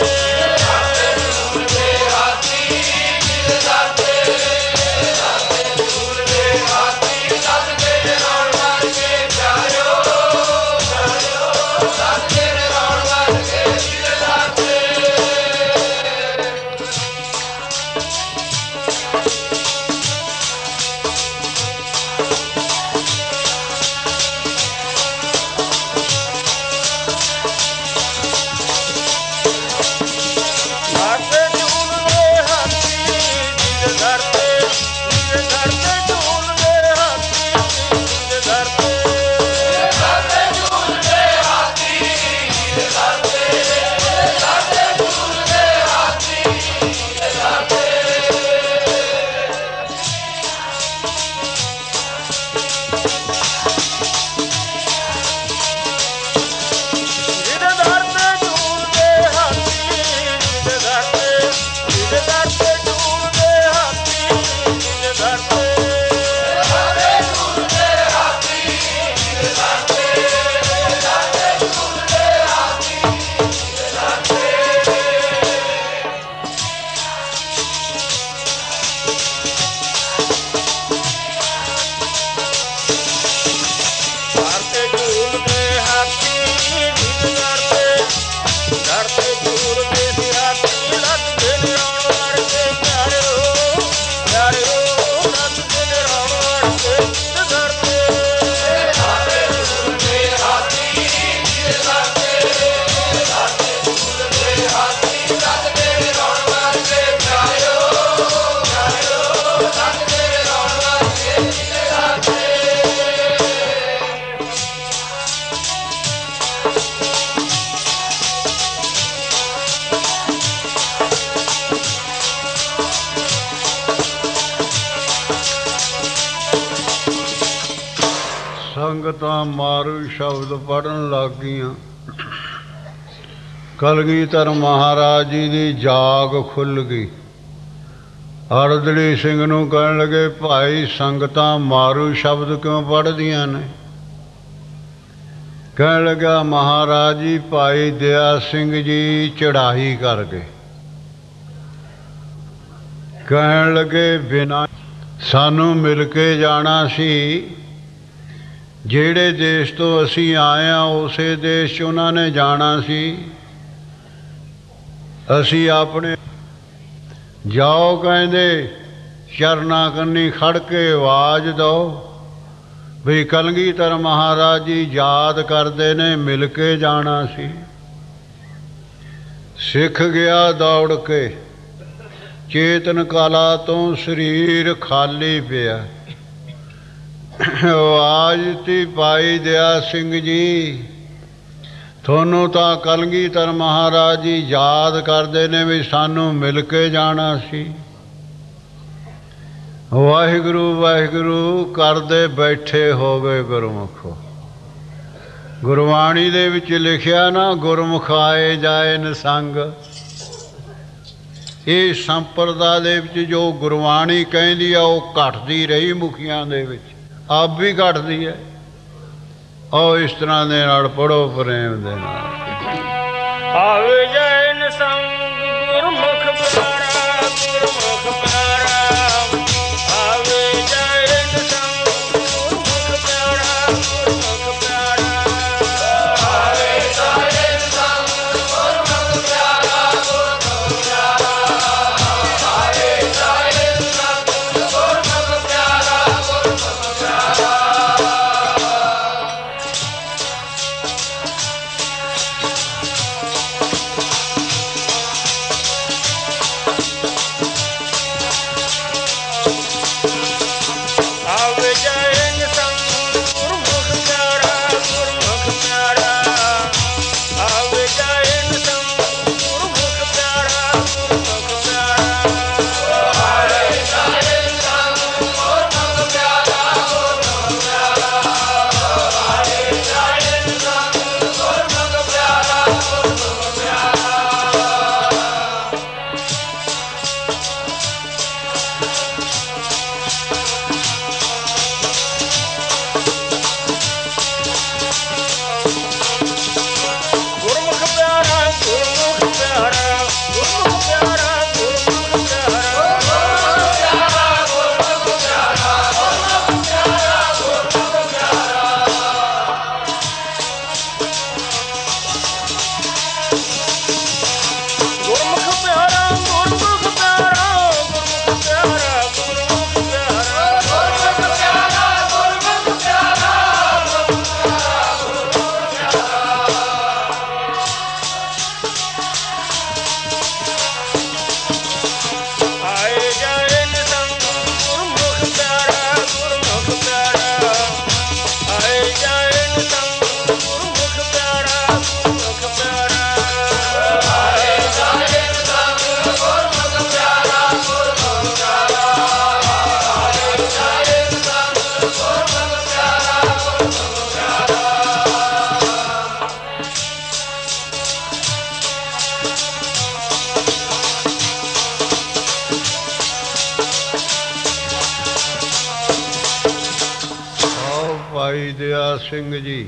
ਝੂਲਦੇ ਹਾਥੀ, ਜਿਹਦੇ ਦਰ ਤੇ ਦਰ ਤੇ ਝੂਲਦੇ ਹਾਥੀ, ਲੱਗੇ ਨੇ ਰੌਣ ਵੜ ਕੇ ਪਿਆਰਿਓ, ਪਿਆਰਿਓ ਲੱਗੇ ਨੇ ਰੌਣ ਵੜ ਕੇ। ਜਿਹਦੇ ਦਰ ਤੇ ਦਰ ਤੇ ਝੂਲਦੇ ਹਾਥੀ, ਜਿਹਦੇ ਦਰ ਤੇ ਜਿਹਦੇ ਦਰ ਤੇ ਝੂਲਦੇ ਹਾਥੀ, ਜਿਹਦੇ ਦਰ ਤੇ ਦਰ ਤੇ ਝੂਲਦੇ ਹਾਥੀ, ਜਿਹਦੇ ਦਰ ਤੇ ਦਰ ਤੇ ਝੂਲਦੇ ਹਾਥੀ, ਜਿਹਦੇ ਦਰ ਤੇ ਜਿਹਦੇ ਦਰ ਤੇ ਝੂਲਦੇ ਹਾਥੀ, ਜਿਹਦੇ ਦਰ ਤੇ ਜਿਹਦੇ ਦਰ ਤੇ ਝੂਲਦੇ ਹਾਥੀ, ਜਿਹਦੇ ਦਰ ਤੇ ਦਰ ਤੇ ਝੂਲਦੇ ਹਾਥੀ, ਜਿਹਦੇ ਦਰ ਤੇ ਦਰ ਤੇ ਝੂਲਦੇ ਹਾਥੀ, ਜਿਹਦੇ ਦਰ ਤੇ ਦਰ ਤੇ ਝੂਲਦੇ ਹਾਥੀ, ਜਿਹਦੇ ਦਰ ਤੇ ਦਰ ਤੇ ਝੂਲਦੇ ਸੀ ਹਾਥੀ, ਲੱਗੇ ਨੇ ਰੌਣ ਵੜ ਕੇ ਪਿਆਰਿਓ, ਪਿਆਰਿਓ ਲੱਗੇ ਨੇ ਰੌਣ ਵੜ ਕੇ। ਜਿਹਦੇ ਦਰ ਤੇ ਦਰ ਤੇ ਝੂਲਦੇ ਹਾਥੀ, ਜਿਹਦੇ ਦਰ ਤੇ ਦਰ ਤੇ ਝੂਲਦੇ ਹਾਥੀ, ਲੱਗੇ ਨੇ ਰੌਣ ਵੜ ਕੇ ਪਿਆਰਿਓ, ਪਿਆਰਿਓ ਲੱਗੇ ਨੇ ਰੌਣ ਵੜ ਕੇ। ਜਿਹਦੇ ਦਰ ਤੇ ਸੰਗਤਾਂ ਮਾਰੂ ਸ਼ਬਦ ਪੜ੍ਹਨ ਲੱਗ ਗਈਆਂ। ਕਲਗੀਧਰ ਮਹਾਰਾਜ ਜੀ ਦੀ ਜਾਗ ਖੁੱਲ੍ਹ ਗਈ। ਅਰਦੜੀ ਸਿੰਘ ਨੂੰ ਕਹਿਣ ਲੱਗੇ, ਭਾਈ ਸੰਗਤਾਂ ਮਾਰੂ ਸ਼ਬਦ ਕਿਉਂ ਪੜ੍ਹਦੀਆਂ ਨੇ? ਕਹਿਣ ਲੱਗਾ, ਮਹਾਰਾਜ ਜੀ ਭਾਈ ਦਇਆ ਸਿੰਘ ਜੀ ਚੜ੍ਹਾਈ ਕਰ ਗਏ। ਕਹਿਣ ਲੱਗੇ, ਬਿਨਾਂ ਸਾਨੂੰ ਮਿਲ ਕੇ ਜਾਣਾ ਸੀ। ਜਿਹੜੇ ਦੇਸ਼ ਤੋਂ ਅਸੀਂ ਆਏ ਹਾਂ ਉਸੇ ਦੇਸ਼ 'ਚ ਉਹਨਾਂ ਨੇ ਜਾਣਾ ਸੀ। ਅਸੀਂ ਆਪਣੇ ਜਾਓ ਕਹਿੰਦੇ ਚਰਨਾਂ ਕੰਨੀ ਖੜ ਕੇ ਆਵਾਜ਼ ਦਿਓ ਵੀ ਕਲਗੀਧਰ ਮਹਾਰਾਜ ਜੀ ਯਾਦ ਕਰਦੇ ਨੇ, ਮਿਲ ਕੇ ਜਾਣਾ ਸੀ। ਸਿੱਖ ਗਿਆ ਦੌੜ ਕੇ, ਚੇਤਨ ਕਲਾ ਤੋਂ ਸਰੀਰ ਖਾਲੀ ਪਿਆ। ਆਵਾਜ਼ ਦਿੱਤੀ, ਭਾਈ ਦਇਆ ਸਿੰਘ ਜੀ ਤੁਹਾਨੂੰ ਤਾਂ ਕਲਗੀਧਰ ਮਹਾਰਾਜ ਜੀ ਯਾਦ ਕਰਦੇ ਨੇ ਵੀ ਸਾਨੂੰ ਮਿਲ ਕੇ ਜਾਣਾ ਸੀ। ਵਾਹਿਗੁਰੂ ਵਾਹਿਗੁਰੂ ਕਰਦੇ ਬੈਠੇ ਹੋ ਗਏ ਗੁਰਮੁਖੋ। ਗੁਰਬਾਣੀ ਦੇ ਵਿੱਚ ਲਿਖਿਆ ਨਾ, ਗੁਰਮੁਖ ਆਏ ਜਾਏ ਨਿਸੰਗ। ਇਹ ਸੰਪਰਦਾ ਦੇ ਵਿੱਚ ਜੋ ਗੁਰਬਾਣੀ ਕਹਿੰਦੀ ਆ ਉਹ ਘਟਦੀ ਰਹੀ ਮੁਖੀਆਂ ਦੇ ਵਿੱਚ, ਆਪ ਵੀ ਘਟਦੀ ਹੈ। ਉਹ ਇਸ ਤਰ੍ਹਾਂ ਦੇ ਨਾਲ ਪੜੋ ਪ੍ਰੇਮ ਦੇ ਨਾਲ। ਆਵੇ ਜੈਨ ਸੰਗ ਗੁਰਮੁਖ ਪਿਆਰਾ, ਗੁਰਮੁਖ ਪਿਆਰਾ। ਆਵੇ ਜੈਨ ਸੰਗ ਗੁਰਮੁਖ ਪਿਆਰਾ, ਗੁਰਮੁਖ ਪਿਆਰਾ। ਆਵੇ ਜੈਨ ਸੰਗ ਗੁਰਮੁਖ ਪਿਆਰਾ, ਗੁਰਮੁਖ ਪਿਆਰਾ। ਆਵੇ ਜੈਨ ਸੰਗ ਗੁਰਮੁਖ ਪਿਆਰਾ, ਗੁਰਮੁਖ ਪਿਆਰਾ। ਭਾਈ ਦਇਆ ਸਿੰਘ ਜੀ,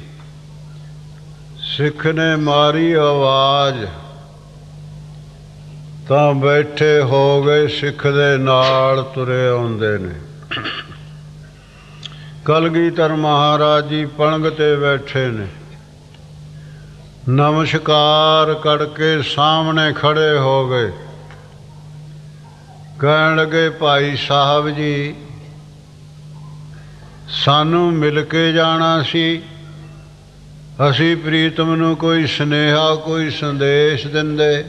ਸਿੱਖ ਨੇ ਮਾਰੀ ਆਵਾਜ਼ ਤਾਂ ਬੈਠੇ ਹੋ ਗਏ, ਸਿੱਖ ਦੇ ਨਾਲ ਤੁਰੇ ਆਉਂਦੇ ਨੇ। ਕਲਗੀਧਰ ਮਹਾਰਾਜ ਜੀ ਪਲੰਘ ਤੇ ਬੈਠੇ ਨੇ, ਨਮਸਕਾਰ ਕਰਕੇ ਸਾਹਮਣੇ ਖੜੇ ਹੋ ਗਏ। ਕਹਿਣ ਲੱਗੇ, ਭਾਈ ਸਾਹਿਬ ਜੀ ਸਾਨੂੰ ਮਿਲ ਕੇ ਜਾਣਾ ਸੀ, ਅਸੀਂ ਪ੍ਰੀਤਮ ਨੂੰ ਕੋਈ ਸੁਨੇਹਾ ਕੋਈ ਸੰਦੇਸ਼ ਦਿੰਦੇ।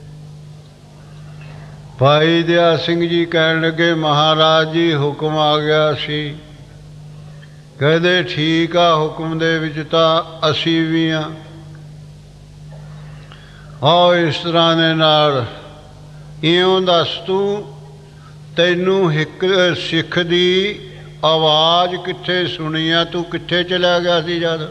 ਭਾਈ ਦਇਆ ਸਿੰਘ ਜੀ ਕਹਿਣ ਲੱਗੇ, ਮਹਾਰਾਜ ਜੀ ਹੁਕਮ ਆ ਗਿਆ ਸੀ। ਕਹਿੰਦੇ ਠੀਕ ਆ, ਹੁਕਮ ਦੇ ਵਿੱਚ ਤਾਂ ਅਸੀਂ ਵੀ ਹਾਂ। ਆਓ ਇਸ ਤਰ੍ਹਾਂ ਦੇ ਨਾਲ ਇਉਂ ਦੱਸ, ਤੂੰ ਤੈਨੂੰ ਇੱਕ ਸਿੱਖ ਦੀ ਆਵਾਜ਼ ਕਿੱਥੇ ਸੁਣੀ ਆ, ਤੂੰ ਕਿੱਥੇ ਚਲਾ ਗਿਆ ਸੀ ਜਦ?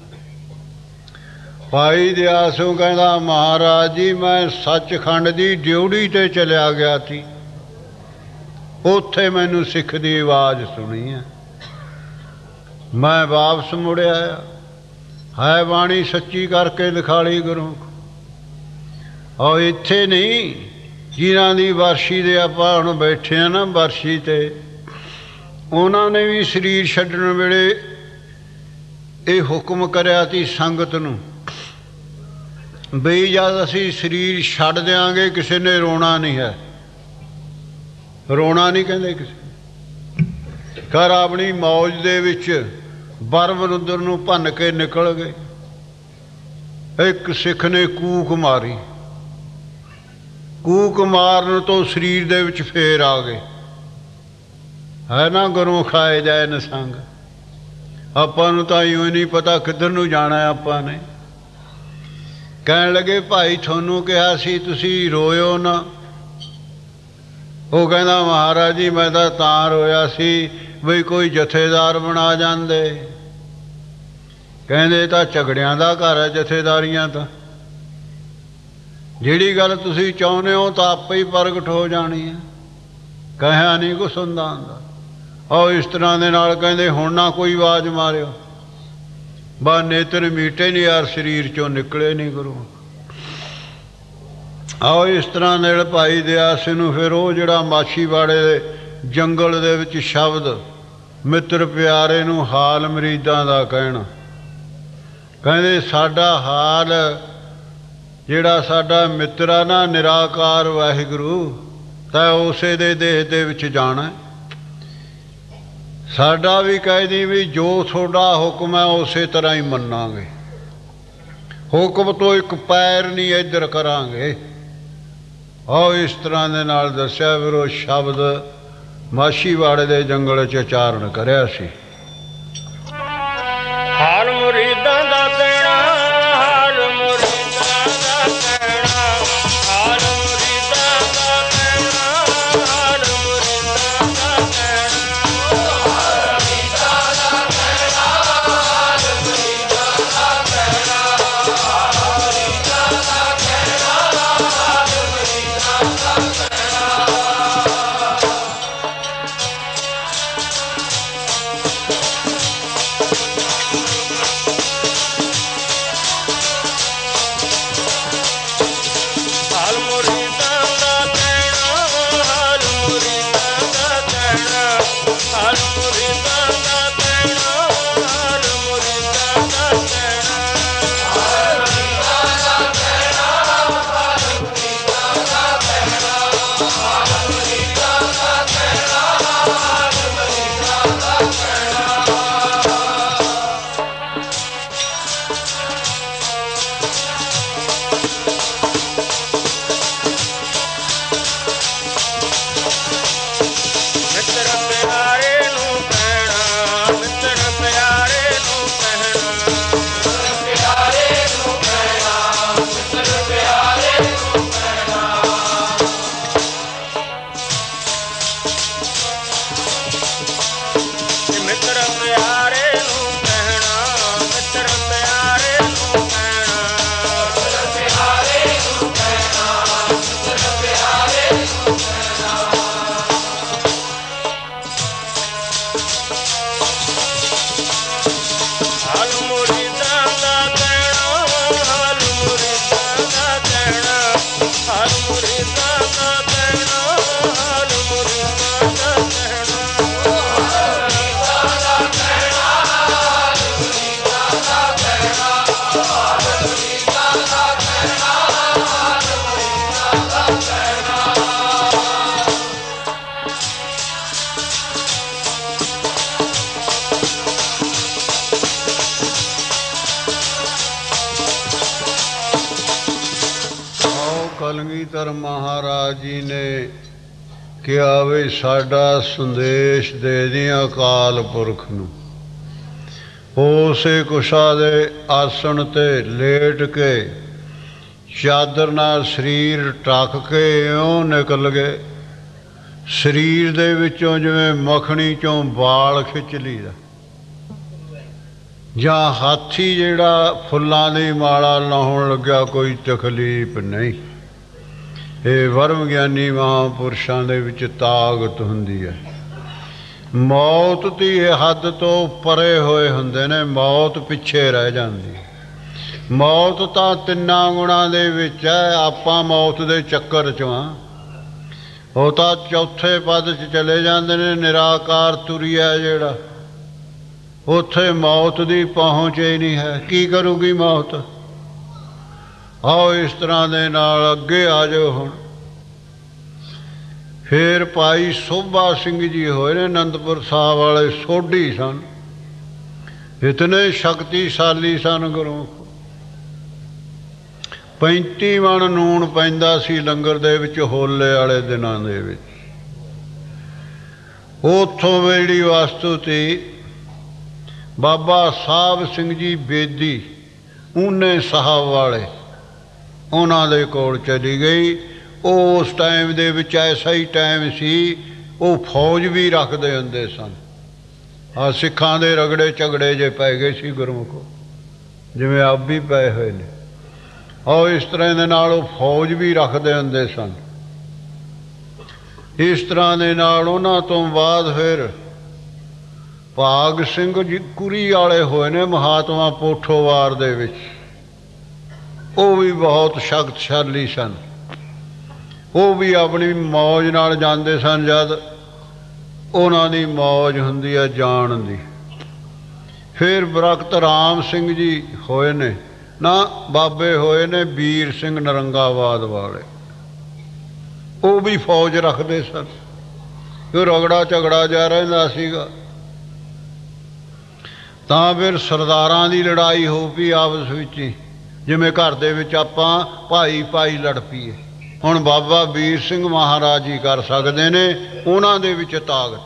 ਭਾਈ ਦਇਆ ਸਿੰਘ ਕਹਿੰਦਾ, ਮਹਾਰਾਜ ਜੀ ਮੈਂ ਸੱਚਖੰਡ ਦੀ ਡਿਊਟੀ ਤੇ ਚਲਿਆ ਗਿਆ ਸੀ, ਉੱਥੇ ਮੈਨੂੰ ਸਿੱਖ ਦੀ ਆਵਾਜ਼ ਸੁਣੀ ਹੈ, ਮੈਂ ਵਾਪਸ ਮੁੜਿਆ ਆ। ਹੈ ਬਾਣੀ ਸੱਚੀ ਕਰਕੇ ਦਿਖਾਲੀ ਗੁਰੂ। ਔਰ ਇੱਥੇ ਨਹੀਂ, ਜਿਨ੍ਹਾਂ ਦੀ ਵਰਸ਼ੀ ਦੇ ਆਪਾਂ ਹੁਣ ਬੈਠੇ ਆ ਨਾ ਵਰਸ਼ੀ ਤੇ, ਉਹਨਾਂ ਨੇ ਵੀ ਸਰੀਰ ਛੱਡਣ ਵੇਲੇ ਇਹ ਹੁਕਮ ਕਰਿਆ ਸੀ ਸੰਗਤ ਨੂੰ ਬਈ ਜਦ ਅਸੀਂ ਸਰੀਰ ਛੱਡ ਦਿਆਂਗੇ ਕਿਸੇ ਨੇ ਰੋਣਾ ਨਹੀਂ ਹੈ। ਰੋਣਾ ਨਹੀਂ ਕਹਿੰਦੇ ਕਿਸੇ। ਘਰ ਆਪਣੀ ਮੌਜ ਦੇ ਵਿੱਚ ਬਰਮ ਰੁੰਦਰ ਨੂੰ ਭੰਨ ਕੇ ਨਿਕਲ ਗਏ। ਇੱਕ ਸਿੱਖ ਨੇ ਕੂਕ ਮਾਰੀ, ਕੂਕ ਮਾਰਨ ਤੋਂ ਸਰੀਰ ਦੇ ਵਿੱਚ ਫੇਰ ਆ ਗਏ। ਹੈ ਨਾ ਗੁਰੂ ਖਾਏ ਜਾਏ ਨਸੰਗ। ਆਪਾਂ ਨੂੰ ਤਾਂ ਇਉਂ ਨਹੀਂ ਪਤਾ ਕਿੱਧਰ ਨੂੰ ਜਾਣਾ ਆਪਾਂ ਨੇ। ਕਹਿਣ ਲੱਗੇ, ਭਾਈ ਤੁਹਾਨੂੰ ਕਿਹਾ ਸੀ ਤੁਸੀਂ ਰੋਇਓ ਨਾ। ਉਹ ਕਹਿੰਦਾ, ਮਹਾਰਾਜ ਜੀ ਮੈਂ ਤਾਂ ਤਾਂ ਰੋਇਆ ਸੀ ਬਈ ਕੋਈ ਜਥੇਦਾਰ ਬਣਾ ਜਾਂਦੇ। ਕਹਿੰਦੇ ਤਾਂ ਝਗੜਿਆਂ ਦਾ ਘਰ ਹੈ ਜਥੇਦਾਰੀਆਂ ਤਾਂ। ਜਿਹੜੀ ਗੱਲ ਤੁਸੀਂ ਚਾਹੁੰਦੇ ਹੋ ਤਾਂ ਆਪੇ ਹੀ ਪ੍ਰਗਟ ਹੋ ਜਾਣੀ ਹੈ। ਕਹਿਆ ਨਹੀਂ ਕੁਛ ਹੁੰਦਾ ਹੁੰਦਾ। ਆਹ ਇਸ ਤਰ੍ਹਾਂ ਦੇ ਨਾਲ ਕਹਿੰਦੇ ਹੁਣ ਨਾ ਕੋਈ ਆਵਾਜ਼ ਮਾਰਿਓ, ਬਾ ਨੇਤਰ ਮੀਟੇ ਨਹੀਂ ਯਾਰ ਸਰੀਰ ਚੋਂ ਨਿਕਲੇ ਨਹੀਂ ਗੁਰੂ। ਆਓ ਇਸ ਤਰ੍ਹਾਂ ਨਾਲ ਭਾਈ ਦਇਆ ਸਿੰਘ ਨੂੰ ਫਿਰ ਉਹ ਜਿਹੜਾ ਮਾਛੀਵਾੜੇ ਦੇ ਜੰਗਲ ਦੇ ਵਿੱਚ ਸ਼ਬਦ ਮਿੱਤਰ ਪਿਆਰੇ ਨੂੰ ਹਾਲ ਮਰੀਦਾਂ ਦਾ ਕਹਿਣਾ। ਕਹਿੰਦੇ ਸਾਡਾ ਹਾਲ ਜਿਹੜਾ ਸਾਡਾ ਮਿੱਤਰ ਆ ਨਾ ਨਿਰਾਕਾਰ ਵਾਹਿਗੁਰੂ, ਤਾਂ ਉਸੇ ਦੇ ਦੇਹ ਦੇ ਵਿੱਚ ਜਾਣਾ। ਸਾਡਾ ਵੀ ਕਹਿਦੀ ਵੀ ਜੋ ਤੁਹਾਡਾ ਹੁਕਮ ਹੈ ਉਸੇ ਤਰ੍ਹਾਂ ਹੀ ਮੰਨਾਂਗੇ, ਹੁਕਮ ਤੋਂ ਇੱਕ ਪੈਰ ਨਹੀਂ ਇੱਧਰ ਕਰਾਂਗੇ। ਆਓ ਇਸ ਤਰ੍ਹਾਂ ਦੇ ਨਾਲ ਦੱਸਿਆ ਫਿਰ ਉਹ ਸ਼ਬਦ ਮਾਛੀਵਾੜੇ ਦੇ ਜੰਗਲ 'ਚ ਉਚਾਰਨ ਕਰਿਆ ਸੀ। ਹਾਲ ਮੁਰੀਦਾਂ ਦਾ ਕਹਿਣਾ, ਹਾਲ ਮੁਰੀਦਾਂ ਦਾ ਕਹਿਣਾ, ਹਾਲ ਮੁਰੀਦਾਂ ਦਾ ਕਹਿਣਾ, ਹਾਲ ਮੁਰੀਦਾਂ ਦਾ ਕਹਿਣਾ, ਹਾਲ ਮੁਰੀਦਾਂ ਦਾ ਕਹਿਣਾ, ਹਾਲ ਮੁਰੀਦਾਂ ਦਾ ਕਹਿਣਾ, ਹਾਲ ਮੁਰੀਦਾਂ ਦਾ ਕਹਿਣਾ, ਹਾਲ ਮੁਰੀਦਾਂ ਦਾ ਕਹਿਣਾ। ਹਾਲ ਮੁਰੀਦਾਂ ਦਾ ਕਹਿਣਾ, ਹਾਲ ਮੁਰੀਦਾਂ ਦਾ ਕਹਿਣਾ, ਹਾਲ ਮੁਰੀਦਾਂ ਦਾ ਕਹਿਣਾ, ਹਾਲ ਮੁਰੀਦਾਂ ਦਾ ਕਹਿਣਾ, ਹਾਲ ਮੁਰੀਦਾਂ ਦਾ ਕਹਿਣਾ, ਹਾਲ ਮੁਰੀਦਾਂ ਦਾ ਕਹਿਣਾ, ਹਾਲ ਮੁਰੀਦਾਂ ਦਾ ਕਹਿਣਾ, ਹਾਲ ਮੁਰੀਦਾਂ ਦਾ ਕਹਿਣਾ। ਮਿੱਤਰ ਪਿਆਰੇ ਨੂੰ ਕਹਿਣਾ, ਮਿੱਤਰ ਪਿਆਰੇ ਨੂੰ ਕਹਿਣਾ, ਮਿੱਤਰ ਪਿਆਰੇ ਨੂੰ ਕਹਿਣਾ, ਮਿੱਤਰ ਪਿਆਰੇ ਨੂੰ ਕਹਿਣਾ। ਮਿੱਤਰ ਪਿਆਰੇ ਨੂੰ ਕਹਿਣਾ, ਮਿੱਤਰ ਪਿਆਰੇ ਨੂੰ ਕਹਿਣਾ, ਮਿੱਤਰ ਪਿਆਰੇ ਨੂੰ ਕਹਿਣਾ, ਮਿੱਤਰ ਪਿਆਰੇ ਨੂੰ ਕਹਿਣਾ। ਹਾਲ ਮੁਰੀਦਾਂ ਦਾ ਕਹਿਣਾ, ਹਾਲ ਮੁਰੀਦਾਂ ਦਾ ਕਹਿਣਾ, ਹਾਲ ਮੁਰੀਦਾਂ ਦਾ ਕਹਿਣਾ, ਹਾਲ ਮੁਰੀਦਾਂ ਦਾ ਕਹਿਣਾ, ਹਾਲ ਮੁਰੀਦਾਂ ਦਾ ਕਹਿਣਾ, ਹਾਲ ਮੁਰੀਦਾਂ ਦਾ ਕਹਿਣਾ, ਹਾਲ ਮੁਰੀਦਾਂ ਦਾ ਕਹਿਣਾ, ਹਾਲ ਮੁਰੀਦਾਂ ਦਾ ਕਹਿਣਾ। ਆਓ ਕਲਗੀਧਰ ਮਹਾਰਾਜ ਜੀ ਨੇ ਕਿਹਾ ਵੀ ਸਾਡਾ ਸੰਦੇਸ਼ ਦੇ ਦੀ ਅਕਾਲ ਪੁਰਖ ਨੂੰ। ਉਸੇ ਕੁਸ਼ਾ ਦੇ ਆਸਣ ਤੇ ਲੇਟ ਕੇ ਚਾਦਰ ਨਾਲ ਸਰੀਰ ਢੱਕ ਕੇ ਇਉਂ ਨਿਕਲ ਗਏ। ਸਰੀਰ ਦੇ ਵਿੱਚੋਂ ਜਿਵੇਂ ਮੱਖਣੀ ਚੋਂ ਵਾਲ ਖਿੱਚ ਲਈਦਾ, ਜਾਂ ਹਾਥੀ ਜਿਹੜਾ ਫੁੱਲਾਂ ਦੀ ਮਾਲਾ ਲਾਉਣ ਲੱਗਿਆ, ਕੋਈ ਤਕਲੀਫ ਨਹੀਂ। ਇਹ ਵਰਮ ਗਿਆਨੀ ਮਹਾਂਪੁਰਸ਼ਾਂ ਦੇ ਵਿੱਚ ਤਾਕਤ ਹੁੰਦੀ ਹੈ। ਮੌਤ ਦੀ ਇਹ ਹੱਦ ਤੋਂ ਪਰੇ ਹੋਏ ਹੁੰਦੇ ਨੇ, ਮੌਤ ਪਿੱਛੇ ਰਹਿ ਜਾਂਦੀ। ਮੌਤ ਤਾਂ ਤਿੰਨਾਂ ਗੁਣਾਂ ਦੇ ਵਿੱਚ ਹੈ, ਆਪਾਂ ਮੌਤ ਦੇ ਚੱਕਰ 'ਚ ਹਾਂ। ਉਹ ਤਾਂ ਚੌਥੇ ਪਦ 'ਚ ਚਲੇ ਜਾਂਦੇ ਨੇ, ਨਿਰਾਕਾਰ ਤੁਰਿਆ ਜਿਹੜਾ, ਉੱਥੇ ਮੌਤ ਦੀ ਪਹੁੰਚ ਹੀ ਨਹੀਂ ਹੈ। ਕੀ ਕਰੂਗੀ ਮੌਤ? ਆਓ ਇਸ ਤਰ੍ਹਾਂ ਦੇ ਨਾਲ ਅੱਗੇ ਆ ਜਾਓ। ਹੁਣ ਫਿਰ ਭਾਈ ਸੋਭਾ ਸਿੰਘ ਜੀ ਹੋਏ ਨੇ, ਅਨੰਦਪੁਰ ਸਾਹਿਬ ਵਾਲੇ ਸੋਢੀ ਸਨ, ਇਤਨੇ ਸ਼ਕਤੀਸ਼ਾਲੀ ਸਨ ਗੁਰੂ। ਪੈਂਤੀ ਮਣ ਨੂਣ ਪੈਂਦਾ ਸੀ ਲੰਗਰ ਦੇ ਵਿੱਚ ਹੋਲੇ ਵਾਲੇ ਦਿਨਾਂ ਦੇ ਵਿੱਚ। ਉੱਥੋਂ ਜਿਹੜੀ ਵਸਤੂ ਸੀ, ਬਾਬਾ ਸਾਹਿਬ ਸਿੰਘ ਜੀ ਬੇਦੀ ਊਨੇ ਸਾਹਿਬ ਵਾਲੇ, ਉਹਨਾਂ ਦੇ ਕੋਲ ਚਲੀ ਗਈ। ਉਹ ਉਸ ਟਾਈਮ ਦੇ ਵਿੱਚ ਐਸਾ ਹੀ ਟਾਈਮ ਸੀ, ਉਹ ਫੌਜ ਵੀ ਰੱਖਦੇ ਹੁੰਦੇ ਸਨ। ਆ ਸਿੱਖਾਂ ਦੇ ਰਗੜੇ ਝਗੜੇ ਜੇ ਪੈ ਗਏ ਸੀ ਗੁਰਮੁਖੋ, ਜਿਵੇਂ ਆਪ ਵੀ ਪਏ ਹੋਏ ਨੇ। ਔਰ ਇਸ ਤਰ੍ਹਾਂ ਦੇ ਨਾਲ ਉਹ ਫੌਜ ਵੀ ਰੱਖਦੇ ਹੁੰਦੇ ਸਨ। ਇਸ ਤਰ੍ਹਾਂ ਦੇ ਨਾਲ ਉਹਨਾਂ ਤੋਂ ਬਾਅਦ ਫਿਰ ਭਾਗ ਸਿੰਘ ਜੀ ਕੁਰੀ ਵਾਲੇ ਹੋਏ ਨੇ ਮਹਾਤਮਾ ਪੋਠੋਵਾਰ ਦੇ ਵਿੱਚ। ਉਹ ਵੀ ਬਹੁਤ ਸ਼ਕਤਸ਼ਾਲੀ ਸਨ। ਉਹ ਵੀ ਆਪਣੀ ਮੌਜ ਨਾਲ ਜਾਂਦੇ ਸਨ। ਜਦ ਉਹਨਾਂ ਦੀ ਮੌਜ ਹੁੰਦੀ ਹੈ ਜਾਣ ਦੀ। ਫਿਰ ਬਰਕਤ ਰਾਮ ਸਿੰਘ ਜੀ ਹੋਏ ਨੇ ਨਾ ਬਾਬੇ ਹੋਏ ਨੇ ਵੀਰ ਸਿੰਘ ਨਰੰਗਾਬਾਦ ਵਾਲੇ। ਉਹ ਵੀ ਫੌਜ ਰੱਖਦੇ ਸਨ। ਉਹ ਰਗੜਾ ਝਗੜਾ ਜਾ ਰਹਿੰਦਾ ਸੀਗਾ ਤਾਂ ਫਿਰ ਸਰਦਾਰਾਂ ਦੀ ਲੜਾਈ ਹੋ ਪਈ ਆਪਸ ਵਿੱਚ ਹੀ, ਜਿਵੇਂ ਘਰ ਦੇ ਵਿੱਚ ਆਪਾਂ ਭਾਈ ਭਾਈ ਲੜ ਪਈਏ। ਹੁਣ ਬਾਬਾ ਵੀਰ ਸਿੰਘ ਮਹਾਰਾਜ ਜੀ ਕਰ ਸਕਦੇ ਨੇ, ਉਹਨਾਂ ਦੇ ਵਿੱਚ ਤਾਕਤ।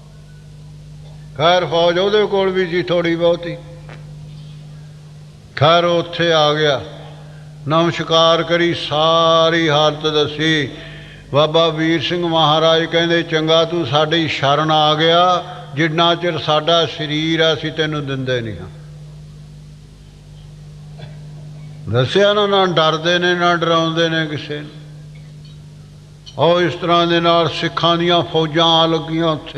ਖੈਰ ਫੌਜ ਉਹਦੇ ਕੋਲ ਵੀ ਸੀ ਥੋੜ੍ਹੀ ਬਹੁਤੀ। ਖੈਰ ਉੱਥੇ ਆ ਗਿਆ, ਨਮਸਕਾਰ ਕਰੀ, ਸਾਰੀ ਹਾਲਤ ਦੱਸੀ। ਬਾਬਾ ਵੀਰ ਸਿੰਘ ਮਹਾਰਾਜ ਕਹਿੰਦੇ ਚੰਗਾ ਤੂੰ ਸਾਡੀ ਸ਼ਰਨ ਆ ਗਿਆ, ਜਿੰਨਾ ਚਿਰ ਸਾਡਾ ਸਰੀਰ ਆ ਅਸੀਂ ਤੈਨੂੰ ਦਿੰਦੇ ਨਹੀਂ ਹਾਂ। ਦੱਸਿਆ ਨਾ, ਨਾ ਡਰਦੇ ਨੇ ਨਾ ਡਰਾਉਂਦੇ ਨੇ ਕਿਸੇ ਨੂੰ। ਉਹ ਇਸ ਤਰ੍ਹਾਂ ਦੇ ਨਾਲ ਸਿੱਖਾਂ ਦੀਆਂ ਫੌਜਾਂ ਆ ਲੱਗੀਆਂ ਉੱਥੇ।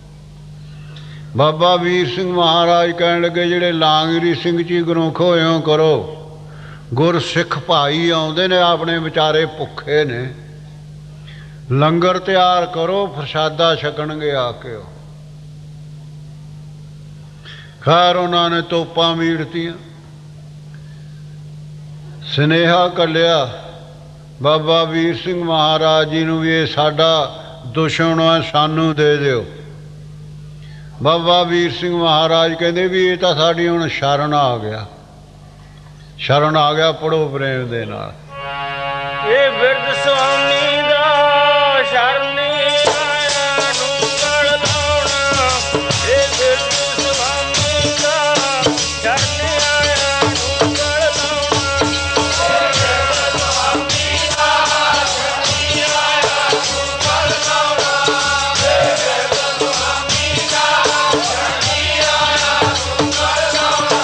ਬਾਬਾ ਵੀਰ ਸਿੰਘ ਮਹਾਰਾਜ ਕਹਿਣ ਲੱਗੇ ਜਿਹੜੇ ਲਾਂਗਰੀ ਸਿੰਘ ਜੀ ਗੁਰਮੁਖ ਹੋਇਓ ਕਰੋ, ਗੁਰ ਸਿੱਖ ਭਾਈ ਆਉਂਦੇ ਨੇ ਆਪਣੇ ਵਿਚਾਰੇ ਭੁੱਖੇ ਨੇ, ਲੰਗਰ ਤਿਆਰ ਕਰੋ, ਪ੍ਰਸ਼ਾਦਾ ਛਕਣਗੇ ਆ ਕੇ। ਉਹ ਖੈਰ ਉਹਨਾਂ ਨੇ ਤੋਪਾਂ ਮੀੜਤੀਆਂ, ਸੁਨੇਹਾ ਘੱਲਿਆ ਬਾਬਾ ਵੀਰ ਸਿੰਘ ਮਹਾਰਾਜ ਜੀ ਨੂੰ ਵੀ ਇਹ ਸਾਡਾ ਦੁਸ਼ਮਣ ਹੈ, ਸਾਨੂੰ ਦੇ ਦਿਓ। ਬਾਬਾ ਵੀਰ ਸਿੰਘ ਮਹਾਰਾਜ ਕਹਿੰਦੇ ਵੀ ਇਹ ਤਾਂ ਸਾਡੀ ਹੁਣ ਸ਼ਰਨ ਆ ਗਿਆ, ਸ਼ਰਨ ਆ ਗਿਆ। ਪੜੋ ਪ੍ਰੇਮ ਦੇ ਨਾਲ। ਇਹ ਬਿਰਧ ਸੁਆਮੀ ਦਾ ਸ਼ਰਨੀ ਆਇਆ ਨੂੰ ਗਲ ਲਾਉਣਾ। ਇਹ ਬਿਰਧ ਸੁਆਮੀ ਦਾ ਸ਼ਰਨੀ ਆਇਆ ਨੂੰ ਗਲ ਲਾਉਣਾ। ਇਹ ਬਿਰਧ ਸੁਆਮੀ ਦਾ ਸ਼ਰਨੀ ਆਇਆ ਨੂੰ ਗਲ ਲਾਉਣਾ। ਇਹ ਬਿਰਧ ਸੁਆਮੀ ਦਾ ਸ਼ਰਨੀ ਆਇਆ ਨੂੰ ਗਲ ਲਾਉਣਾ।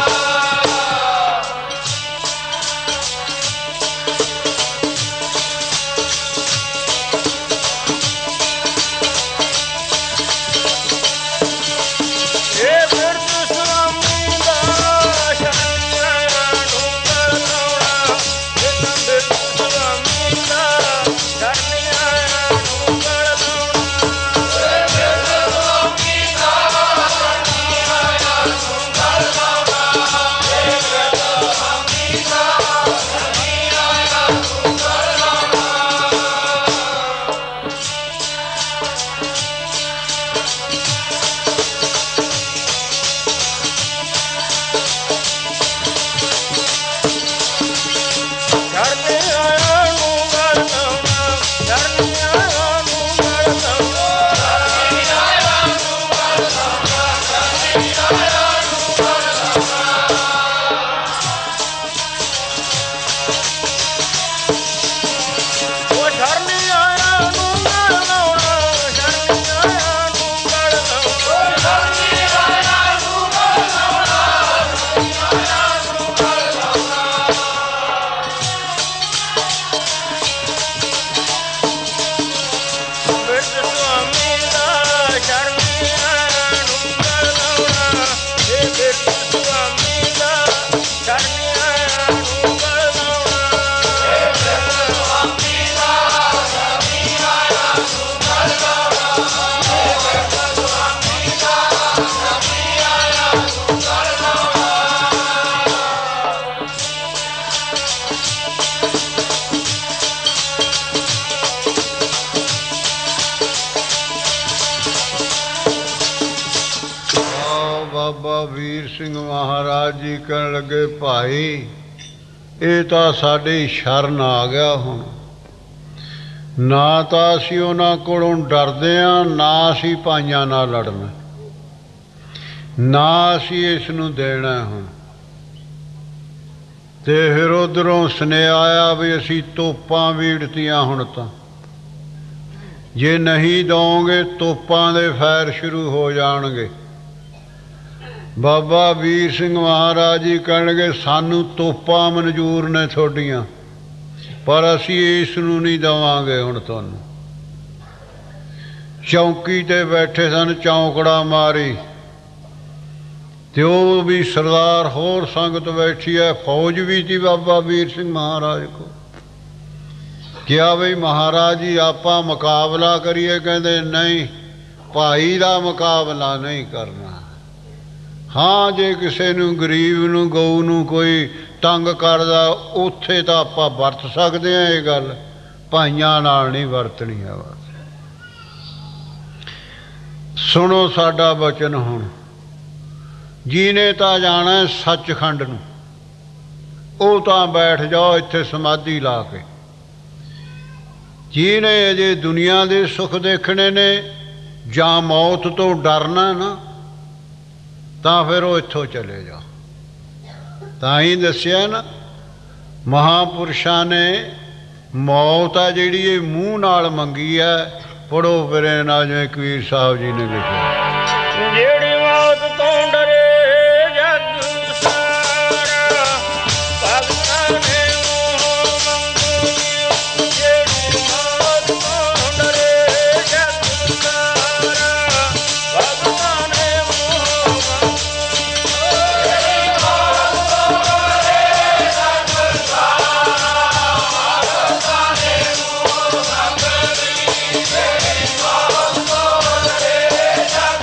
ਵੀਰ ਸਿੰਘ ਮਹਾਰਾਜ ਜੀ ਕਹਿਣ ਲੱਗੇ ਭਾਈ ਇਹ ਤਾਂ ਸਾਡੀ ਸ਼ਰਨ ਆ ਗਿਆ। ਹੁਣ ਨਾ ਤਾਂ ਅਸੀਂ ਉਹਨਾਂ ਕੋਲੋਂ ਡਰਦੇ ਹਾਂ, ਨਾ ਅਸੀਂ ਭਾਈਆਂ ਨਾਲ ਲੜਨਾ, ਨਾ ਅਸੀਂ ਇਸ ਨੂੰ ਦੇਣਾ। ਹੁਣ ਤੇ ਫਿਰ ਉੱਧਰੋਂ ਸੁਨੇਹਾ ਆਇਆ ਵੀ ਅਸੀਂ ਤੋਪਾਂ ਵੀੜਤੀਆਂ, ਹੁਣ ਤਾਂ ਜੇ ਨਹੀਂ ਦਓਗੇ ਤੋਪਾਂ ਦੇ ਫੈਰ ਸ਼ੁਰੂ ਹੋ ਜਾਣਗੇ। ਬਾਬਾ ਵੀਰ ਸਿੰਘ ਮਹਾਰਾਜ ਜੀ ਕਹਿਣਗੇ ਸਾਨੂੰ ਤੋਪਾਂ ਮਨਜ਼ੂਰ ਨੇ ਤੁਹਾਡੀਆਂ, ਪਰ ਅਸੀਂ ਇਸ ਨੂੰ ਨਹੀਂ ਦੇਵਾਂਗੇ ਹੁਣ ਤੁਹਾਨੂੰ। ਚੌਂਕੀ 'ਤੇ ਬੈਠੇ ਸਨ, ਚੌਂਕੜਾ ਮਾਰੀ ਤੇ ਉਹ ਵੀ ਸਰਦਾਰ ਹੋਰ ਸੰਗਤ ਬੈਠੀ ਹੈ, ਫੌਜ ਵੀ ਸੀ ਬਾਬਾ ਵੀਰ ਸਿੰਘ ਮਹਾਰਾਜ ਕੋ। ਕਿਹਾ ਬਈ ਮਹਾਰਾਜ ਜੀ ਆਪਾਂ ਮੁਕਾਬਲਾ ਕਰੀਏ? ਕਹਿੰਦੇ ਨਹੀਂ, ਭਾਈ ਦਾ ਮੁਕਾਬਲਾ ਨਹੀਂ ਕਰਨਾ। ਹਾਂ, ਜੇ ਕਿਸੇ ਨੂੰ ਗਰੀਬ ਨੂੰ ਗਊ ਨੂੰ ਕੋਈ ਤੰਗ ਕਰਦਾ ਉੱਥੇ ਤਾਂ ਆਪਾਂ ਵਰਤ ਸਕਦੇ ਹਾਂ ਇਹ ਗੱਲ, ਭਾਈਆਂ ਨਾਲ ਨਹੀਂ ਵਰਤਣੀ ਹੈ। ਬਸ ਸੁਣੋ ਸਾਡਾ ਬਚਨ ਹੁਣ। ਜਿਹਨੇ ਤਾਂ ਜਾਣਾ ਸੱਚਖੰਡ ਨੂੰ, ਉਹ ਤਾਂ ਬੈਠ ਜਾਓ ਇੱਥੇ ਸਮਾਧੀ ਲਾ ਕੇ। ਜਿਹਨੇ ਅਜੇ ਦੁਨੀਆ ਦੇ ਸੁੱਖ ਦੇਖਣੇ ਨੇ ਜਾਂ ਮੌਤ ਤੋਂ ਡਰਨਾ ਨਾ, ਤਾਂ ਫਿਰ ਉਹ ਇੱਥੋਂ ਚਲੇ ਜਾ। ਤਾਂ ਹੀ ਦੱਸਿਆ ਨਾ ਮਹਾਂਪੁਰਸ਼ਾਂ ਨੇ, ਮੌਤ ਆ ਜਿਹੜੀ ਇਹ ਮੂੰਹ ਨਾਲ ਮੰਗੀ ਹੈ। ਪੜੋ ਫਿਰ ਨਾਲ ਜਿਵੇਂ ਕਬੀਰ ਸਾਹਿਬ ਜੀ ਨੇ ਲਿਖਿਆ, ਜਿਹੜੀ ਮੌਤ ਤੋਂ ਡਰੇ ਜਗ ਸਾਰਾ, ਭਗਤਾਂ ਨੇ ਮੋਹ ਮੰਗੀ। ਜਿਹੜੀ ਮੌਤ ਤੋਂ ਡਰੇ ਜਗ ਸਾਰਾ, ਭਗਤਾਂ ਨੇ ਮੋਹ ਮੰਗੀ। ਜਿਹੜੀ ਮੌਤ ਤੋਂ ਡਰੇ ਜਗ ਸਾਰਾ, ਭਗਤਾਂ ਨੇ ਮੋਹ ਮੰਗੀ। ਜਿਹੜੀ ਮੌਤ ਤੋਂ ਡਰੇ ਜਗ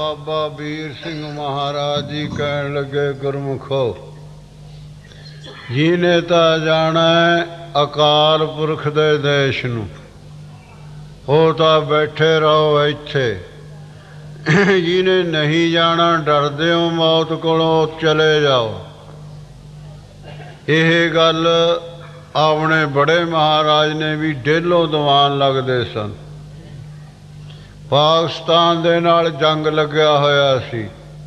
ਬਾਬਾ ਵੀਰ ਸਿੰਘ ਮਹਾਰਾਜ ਜੀ ਕਹਿਣ ਲੱਗੇ, ਗੁਰਮੁਖੋ ਜਿਹਨੇ ਤਾਂ ਜਾਣਾ ਅਕਾਲ ਪੁਰਖ ਦੇ ਦੇਸ਼ ਨੂੰ, ਉਹ ਤਾਂ ਬੈਠੇ ਰਹੋ ਇੱਥੇ। ਜਿਹਨੇ ਨਹੀਂ ਜਾਣਾ, ਡਰਦੇ ਹੋ ਮੌਤ ਕੋਲੋਂ, ਚਲੇ ਜਾਓ। ਇਹ ਗੱਲ ਆਪਣੇ ਬੜੇ ਮਹਾਰਾਜ ਨੇ ਵੀ ਡੇਲੋਂ ਦੀਵਾਨ ਲੱਗਦੇ ਸਨ। ਪਾਕਿਸਤਾਨ ਦੇ ਨਾਲ ਜੰਗ ਲੱਗਿਆ ਹੋਇਆ ਸੀ,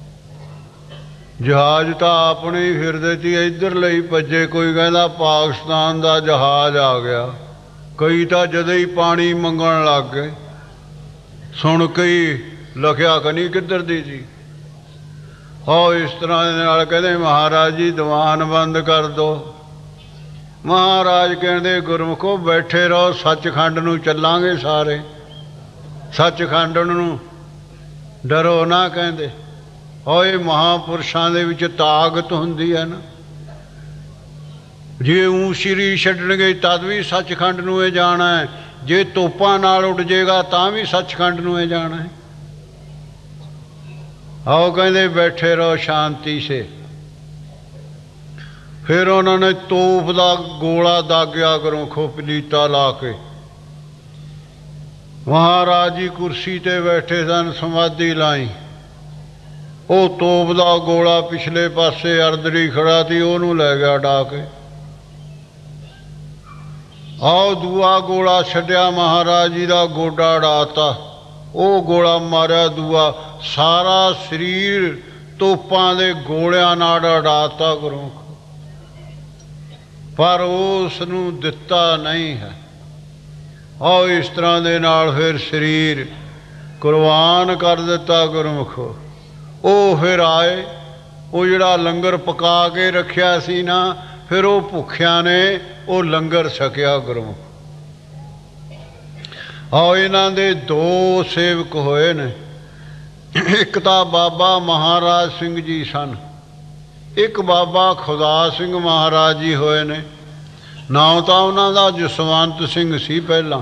ਜਹਾਜ਼ ਤਾਂ ਆਪਣੇ ਹੀ ਫਿਰਦੇ ਸੀ, ਇੱਧਰ ਲਈ ਭੱਜੇ। ਕੋਈ ਕਹਿੰਦਾ ਪਾਕਿਸਤਾਨ ਦਾ ਜਹਾਜ਼ ਆ ਗਿਆ, ਕਈ ਤਾਂ ਜਦੇ ਹੀ ਪਾਣੀ ਮੰਗਣ ਲੱਗ ਗਏ। ਸੁਣ ਕੇ ਹੀ ਲਖਿਆ ਕਨੀ ਕਿੱਧਰ ਦੀ ਸੀ। ਹੋ ਇਸ ਤਰ੍ਹਾਂ ਦੇ ਨਾਲ ਕਹਿੰਦੇ ਮਹਾਰਾਜ ਜੀ ਦੀਵਾਨ ਬੰਦ ਕਰ ਦਿਓ। ਮਹਾਰਾਜ ਕਹਿੰਦੇ ਗੁਰਮੁਖੋ ਬੈਠੇ ਰਹੋ, ਸੱਚਖੰਡ ਨੂੰ ਚੱਲਾਂਗੇ ਸਾਰੇ, ਸੱਚਖੰਡ ਨੂੰ ਡਰੋ ਨਾ। ਕਹਿੰਦੇ ਹੋਏ ਮਹਾਂਪੁਰਸ਼ਾਂ ਦੇ ਵਿੱਚ ਤਾਕਤ ਹੁੰਦੀ ਹੈ ਨਾ, ਜੇ ਊਂ ਸ਼੍ਰੀ ਛੱਡਣਗੇ ਤਦ ਵੀ ਸੱਚਖੰਡ ਨੂੰ ਇਹ ਜਾਣਾ ਹੈ, ਜੇ ਤੋਪਾਂ ਨਾਲ ਉੱਡ ਜਾਏਗਾ ਤਾਂ ਵੀ ਸੱਚਖੰਡ ਨੂੰ ਇਹ ਜਾਣਾ ਹੈ। ਆਓ ਕਹਿੰਦੇ ਬੈਠੇ ਰਹੋ ਸ਼ਾਂਤੀ ਸੇ। ਫਿਰ ਉਹਨਾਂ ਨੇ ਤੋਪ ਦਾ ਗੋਲਾ ਦਾਗਿਆ ਗੁਰਮੁਖੋ ਪਲੀਤਾ ਲਾ ਕੇ। ਮਹਾਰਾਜ ਜੀ ਕੁਰਸੀ ਤੇ ਬੈਠੇ ਸਨ, ਸਮਾਧੀ ਲਾਈ। ਉਹ ਤੋਪ ਦਾ ਗੋਲਾ ਪਿਛਲੇ ਪਾਸੇ ਅਰਦਰੀ ਖੜਾ ਸੀ, ਉਹਨੂੰ ਲੈ ਗਿਆ ਡਾ ਕੇ। ਆਓ ਦੂਆ ਗੋਲਾ ਛੱਡਿਆ, ਮਹਾਰਾਜ ਜੀ ਦਾ ਗੋਡਾ ਉਡਾਤਾ। ਉਹ ਗੋਲਾ ਮਾਰਿਆ ਦੂਆ, ਸਾਰਾ ਸਰੀਰ ਤੋਪਾਂ ਦੇ ਗੋਲਿਆਂ ਨਾਲ ਉਡਾਤਾ ਗੁਰਮੁਖ, ਪਰ ਉਸ ਨੂੰ ਦਿੱਤਾ ਨਹੀਂ ਹੈ। ਆਓ ਇਸ ਤਰ੍ਹਾਂ ਦੇ ਨਾਲ ਫਿਰ ਸਰੀਰ ਕੁਰਬਾਨ ਕਰ ਦਿੱਤਾ ਗੁਰਮੁਖੋ। ਉਹ ਫਿਰ ਆਏ, ਉਹ ਜਿਹੜਾ ਲੰਗਰ ਪਕਾ ਕੇ ਰੱਖਿਆ ਸੀ ਨਾ, ਫਿਰ ਉਹ ਭੁੱਖਿਆਂ ਨੇ ਉਹ ਲੰਗਰ ਛਕਿਆ ਗੁਰਮੁਖ। ਆਓ ਇਹਨਾਂ ਦੇ ਦੋ ਸੇਵਕ ਹੋਏ ਨੇ, ਇੱਕ ਤਾਂ ਬਾਬਾ ਮਹਾਰਾਜ ਸਿੰਘ ਜੀ ਸਨ, ਇੱਕ ਬਾਬਾ ਖੁਦਾ ਸਿੰਘ ਮਹਾਰਾਜ ਜੀ ਹੋਏ ਨੇ। ਨਾਂ ਤਾਂ ਉਹਨਾਂ ਦਾ ਜਸਵੰਤ ਸਿੰਘ ਸੀ ਪਹਿਲਾਂ।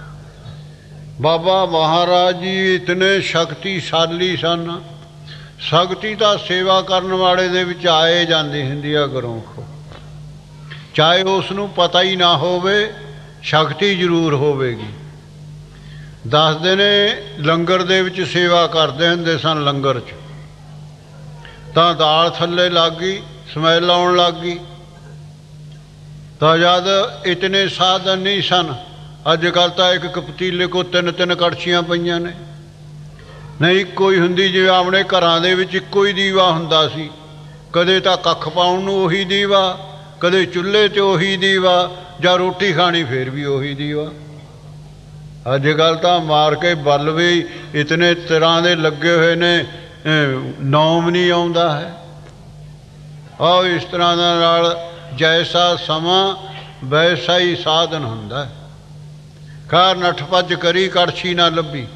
ਬਾਬਾ ਮਹਾਰਾਜ ਜੀ ਇਤਨੇ ਸ਼ਕਤੀਸ਼ਾਲੀ ਸਨ, ਸ਼ਕਤੀ ਤਾਂ ਸੇਵਾ ਕਰਨ ਵਾਲੇ ਦੇ ਵਿੱਚ ਆਏ ਜਾਂਦੀ ਹੁੰਦੀ ਆ ਗੁਰਮੁਖੋ, ਚਾਹੇ ਉਸ ਨੂੰ ਪਤਾ ਹੀ ਨਾ ਹੋਵੇ, ਸ਼ਕਤੀ ਜ਼ਰੂਰ ਹੋਵੇਗੀ। ਦੱਸਦੇ ਨੇ ਲੰਗਰ ਦੇ ਵਿੱਚ ਸੇਵਾ ਕਰਦੇ ਹੁੰਦੇ ਸਨ। ਲੰਗਰ 'ਚ ਤਾਂ ਦਾਲ ਥੱਲੇ ਲੱਗ ਗਈ, ਸਮੈਲ ਆਉਣ ਲੱਗ ਗਈ। ਤਾਂ ਜਦ ਇਤਨੇ ਸਾਧਨ ਨਹੀਂ ਸਨ, ਅੱਜ ਕੱਲ੍ਹ ਤਾਂ ਇੱਕ ਇੱਕ ਪਤੀਲੇ ਕੋ ਤਿੰਨ ਤਿੰਨ ਕੜਛੀਆਂ ਪਈਆਂ ਨੇ। ਨਹੀਂ ਇੱਕੋ ਹੀ ਹੁੰਦੀ, ਜਿਵੇਂ ਆਪਣੇ ਘਰਾਂ ਦੇ ਵਿੱਚ ਇੱਕੋ ਹੀ ਦੀਵਾ ਹੁੰਦਾ ਸੀ। ਕਦੇ ਤਾਂ ਕੱਖ ਪਾਉਣ ਨੂੰ ਉਹੀ ਦੀਵਾ, ਕਦੇ ਚੁੱਲ੍ਹੇ 'ਤੇ ਉਹੀ ਦੀਵਾ, ਜਾਂ ਰੋਟੀ ਖਾਣੀ ਫਿਰ ਵੀ ਉਹੀ ਦੀਵਾ। ਅੱਜ ਕੱਲ੍ਹ ਤਾਂ ਮਾਰ ਕੇ ਬਲ ਵੀ ਇਤਨੇ ਤਰ੍ਹਾਂ ਦੇ ਲੱਗੇ ਹੋਏ ਨੇ, ਨੌਮ ਨਹੀਂ ਆਉਂਦਾ ਹੈ। ਆਓ ਇਸ ਤਰ੍ਹਾਂ ਦੇ ਨਾਲ ਜੈਸਾ ਸਮਾਂ ਵੈਸਾ ਹੀ ਸਾਧਨ ਹੁੰਦਾ। ਖੈਰ ਨੱਠ ਭੱਜ ਕਰੀ, ਕੜਛੀ ਨਾ ਲੱਭੀ।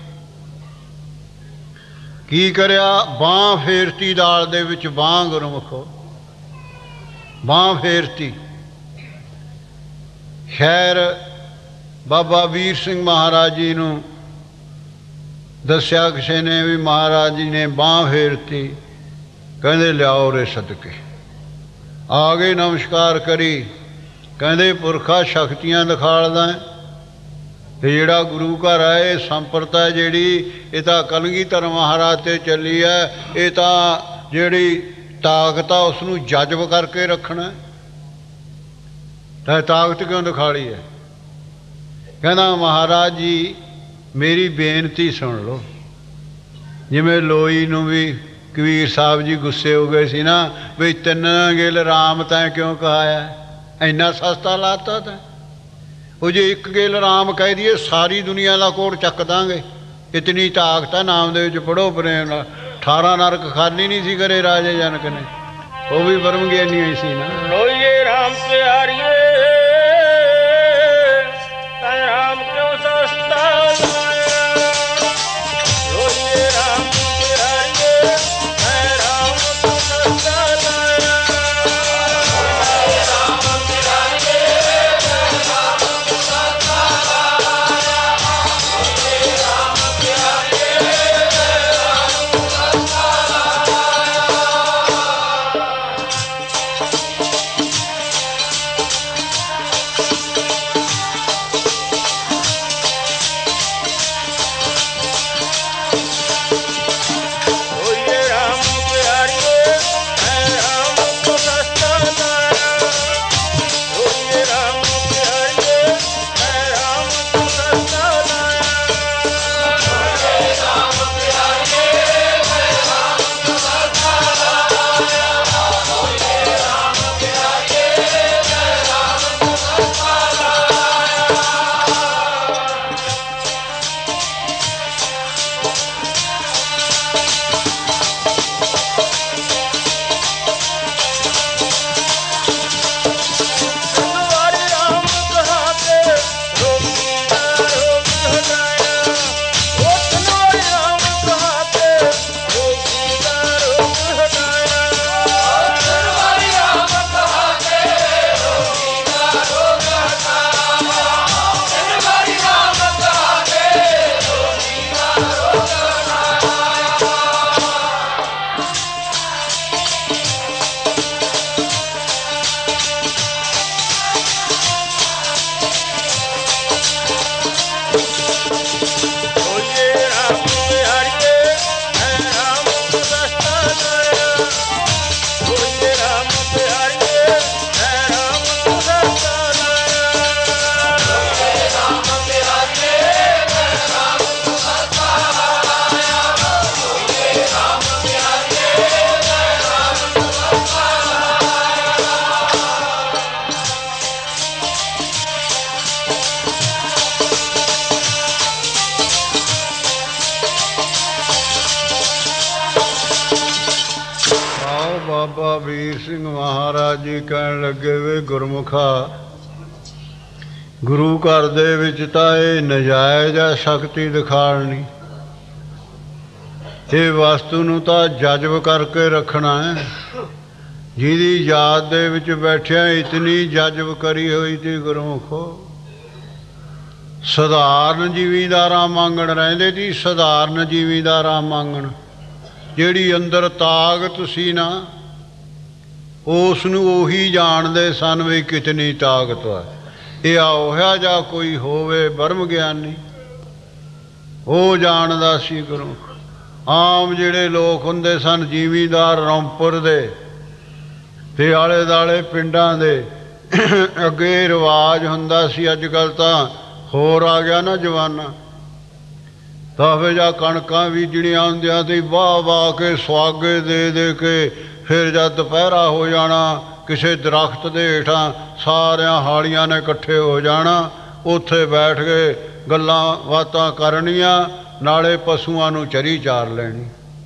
ਕੀ ਕਰਿਆ, ਬਾਂਹ ਫੇਰਤੀ ਦਾਲ ਦੇ ਵਿੱਚ, ਬਾਂਹ ਗੁਰਮੁਖੋ ਬਾਂਹ ਫੇਰਤੀ। ਖੈਰ ਬਾਬਾ ਵੀਰ ਸਿੰਘ ਮਹਾਰਾਜ ਜੀ ਨੂੰ ਦੱਸਿਆ ਕਿਸੇ ਨੇ ਵੀ ਮਹਾਰਾਜ ਜੀ ਨੇ ਬਾਂਹ ਫੇਰਤੀ। ਕਹਿੰਦੇ ਲਿਆਓ ਰੇ ਸਦਕੇ। ਆ ਗਏ, ਨਮਸਕਾਰ ਕਰੀ। ਕਹਿੰਦੇ ਪੁਰਖਾ ਸ਼ਕਤੀਆਂ ਦਿਖਾਲਦਾ ਤੇ ਜਿਹੜਾ ਗੁਰੂ ਘਰ ਹੈ, ਇਹ ਸੰਪਰਦਾ ਜਿਹੜੀ, ਇਹ ਤਾਂ ਕਲਗੀਧਰ ਮਹਾਰਾਜ 'ਤੇ ਚੱਲੀ ਹੈ। ਇਹ ਤਾਂ ਜਿਹੜੀ ਤਾਕਤ ਆ ਉਸ ਨੂੰ ਜਜ਼ਬ ਕਰਕੇ ਰੱਖਣਾ। ਤਾਂ ਤਾਕਤ ਕਿਉਂ ਦਿਖਾਲੀ ਹੈ? ਕਹਿੰਦਾ ਮਹਾਰਾਜ ਜੀ ਮੇਰੀ ਬੇਨਤੀ ਸੁਣ ਲਓ। ਜਿਵੇਂ ਲੋਈ ਨੂੰ ਵੀ ਕਬੀਰ ਸਾਹਿਬ ਜੀ ਗੁੱਸੇ ਹੋ ਗਏ ਸੀ ਨਾ, ਵੀ ਤਿੰਨ ਗਿਲ ਰਾਮ ਤੈਂ ਕਿਉਂ ਕਹਾਇਆ, ਇੰਨਾ ਸਸਤਾ ਲਾਤਾ ਤੈਂ। ਉਹ ਜੇ ਇੱਕ ਗਿਲ ਰਾਮ ਕਹਿ ਦਈਏ ਸਾਰੀ ਦੁਨੀਆ ਦਾ ਕੋਟ ਚੱਕ ਦਾਂਗੇ, ਇਤਨੀ ਤਾਕਤ ਹੈ ਨਾਮ ਦੇ ਵਿੱਚ। ਪੜ੍ਹੋ ਪ੍ਰੇਮ ਨਾਲ, ਅਠਾਰਾਂ ਨਰਕ ਖਾਲੀ ਨਹੀਂ ਸੀ ਕਰੇ ਰਾਜੇ ਜਨਕ ਨੇ, ਉਹ ਵੀ ਬਰਮ ਗਿਆਨੀ ਹੋਈ ਸੀ ਨਾ। ਲੋਈਏ ਰਾਮ ਪਿਆਰੀਏ ਤੈਂ ਰਾਮ ਕਿਉਂ ਸਸਤਾ ਲਾਇਆ, ਲੋਈਏ ਰਾਮ ਪਿਆਰੀਏ ਤੈਂ ਰਾਮ ਕਿਉਂ ਸਸਤਾ ਲਾਇਆ, ਰਾਮ ਪਿਆਰੀਏ ਤੈਂ ਰਾਮ ਕਿਉਂ ਸਸਤਾ ਲਾਇਆ, ਲੋਈਏ ਰਾਮ ਪਿਆਰੀਏ ਤੈਂ ਰਾਮ ਕਿਉਂ ਸਸਤਾ ਬਾਬਾ ਵੀਰ ਸਿੰਘ ਮਹਾਰਾਜ ਜੀ ਕਹਿਣ ਲੱਗੇ ਵੇ ਗੁਰਮੁਖਾ, ਗੁਰੂ ਘਰ ਦੇ ਵਿੱਚ ਤਾਂ ਇਹ ਨਜਾਇਜ਼ ਆ ਸ਼ਕਤੀ ਦਿਖਾਉਣੀ, ਇਹ ਵਸਤੂ ਨੂੰ ਤਾਂ ਜਜ਼ਬ ਕਰਕੇ ਰੱਖਣਾ ਹੈ। ਜਿਹਦੀ ਯਾਦ ਦੇ ਵਿੱਚ ਬੈਠਿਆ ਇਤਨੀ ਜਜ਼ਬ ਕਰੀ ਹੋਈ ਤੀ ਗੁਰਮੁਖੋ। ਸਧਾਰਨ ਜ਼ਿਮੀਂਦਾਰਾਂ ਮੰਗਣ ਰਹਿੰਦੇ ਸੀ, ਸਧਾਰਨ ਜ਼ਿਮੀਂਦਾਰਾਂ ਮੰਗਣ। ਜਿਹੜੀ ਅੰਦਰ ਤਾਕਤ ਸੀ ਨਾ, ਉਸ ਨੂੰ ਉਹੀ ਜਾਣਦੇ ਸਨ ਵੀ ਕਿਤਨੀ ਤਾਕਤ ਹੈ। ਇਹ ਉਹੋ ਜਿਹਾ ਕੋਈ ਹੋਵੇ ਬ੍ਰਹਮ ਗਿਆਨੀ, ਉਹ ਜਾਣਦਾ ਸੀ ਗੁਰਮੁਖ। ਆਮ ਜਿਹੜੇ ਲੋਕ ਹੁੰਦੇ ਸਨ ਜ਼ਿਮੀਂਦਾਰ ਰੌਂਪੁਰ ਦੇ ਤੇ ਆਲੇ ਦੁਆਲੇ ਪਿੰਡਾਂ ਦੇ, ਅੱਗੇ ਰਿਵਾਜ ਹੁੰਦਾ ਸੀ, ਅੱਜ ਕੱਲ੍ਹ ਤਾਂ ਹੋਰ ਆ ਗਿਆ ਨਾ ਜ਼ਮਾਨਾ। ਤਾਂ ਫਿਰ ਜਾਂ ਕਣਕਾਂ ਬੀਜਣੀਆਂ ਹੁੰਦੀਆਂ ਤੇ ਵਾਹ ਵਾਹ ਕੇ ਸੁਆਗੇ ਦੇ ਦੇ ਕੇ ਫਿਰ ਜਦ ਦੁਪਹਿਰਾ ਹੋ ਜਾਣਾ, ਕਿਸੇ ਦਰਖਤ ਦੇ ਹੇਠਾਂ ਸਾਰਿਆਂ ਹਾਲੀਆਂ ਨੇ ਇਕੱਠੇ ਹੋ ਜਾਣਾ, ਉੱਥੇ ਬੈਠ ਕੇ ਗੱਲਾਂ ਬਾਤਾਂ ਕਰਨੀਆਂ, ਨਾਲੇ ਪਸ਼ੂਆਂ ਨੂੰ ਚਰੀ ਚਾਰ ਲੈਣੀ।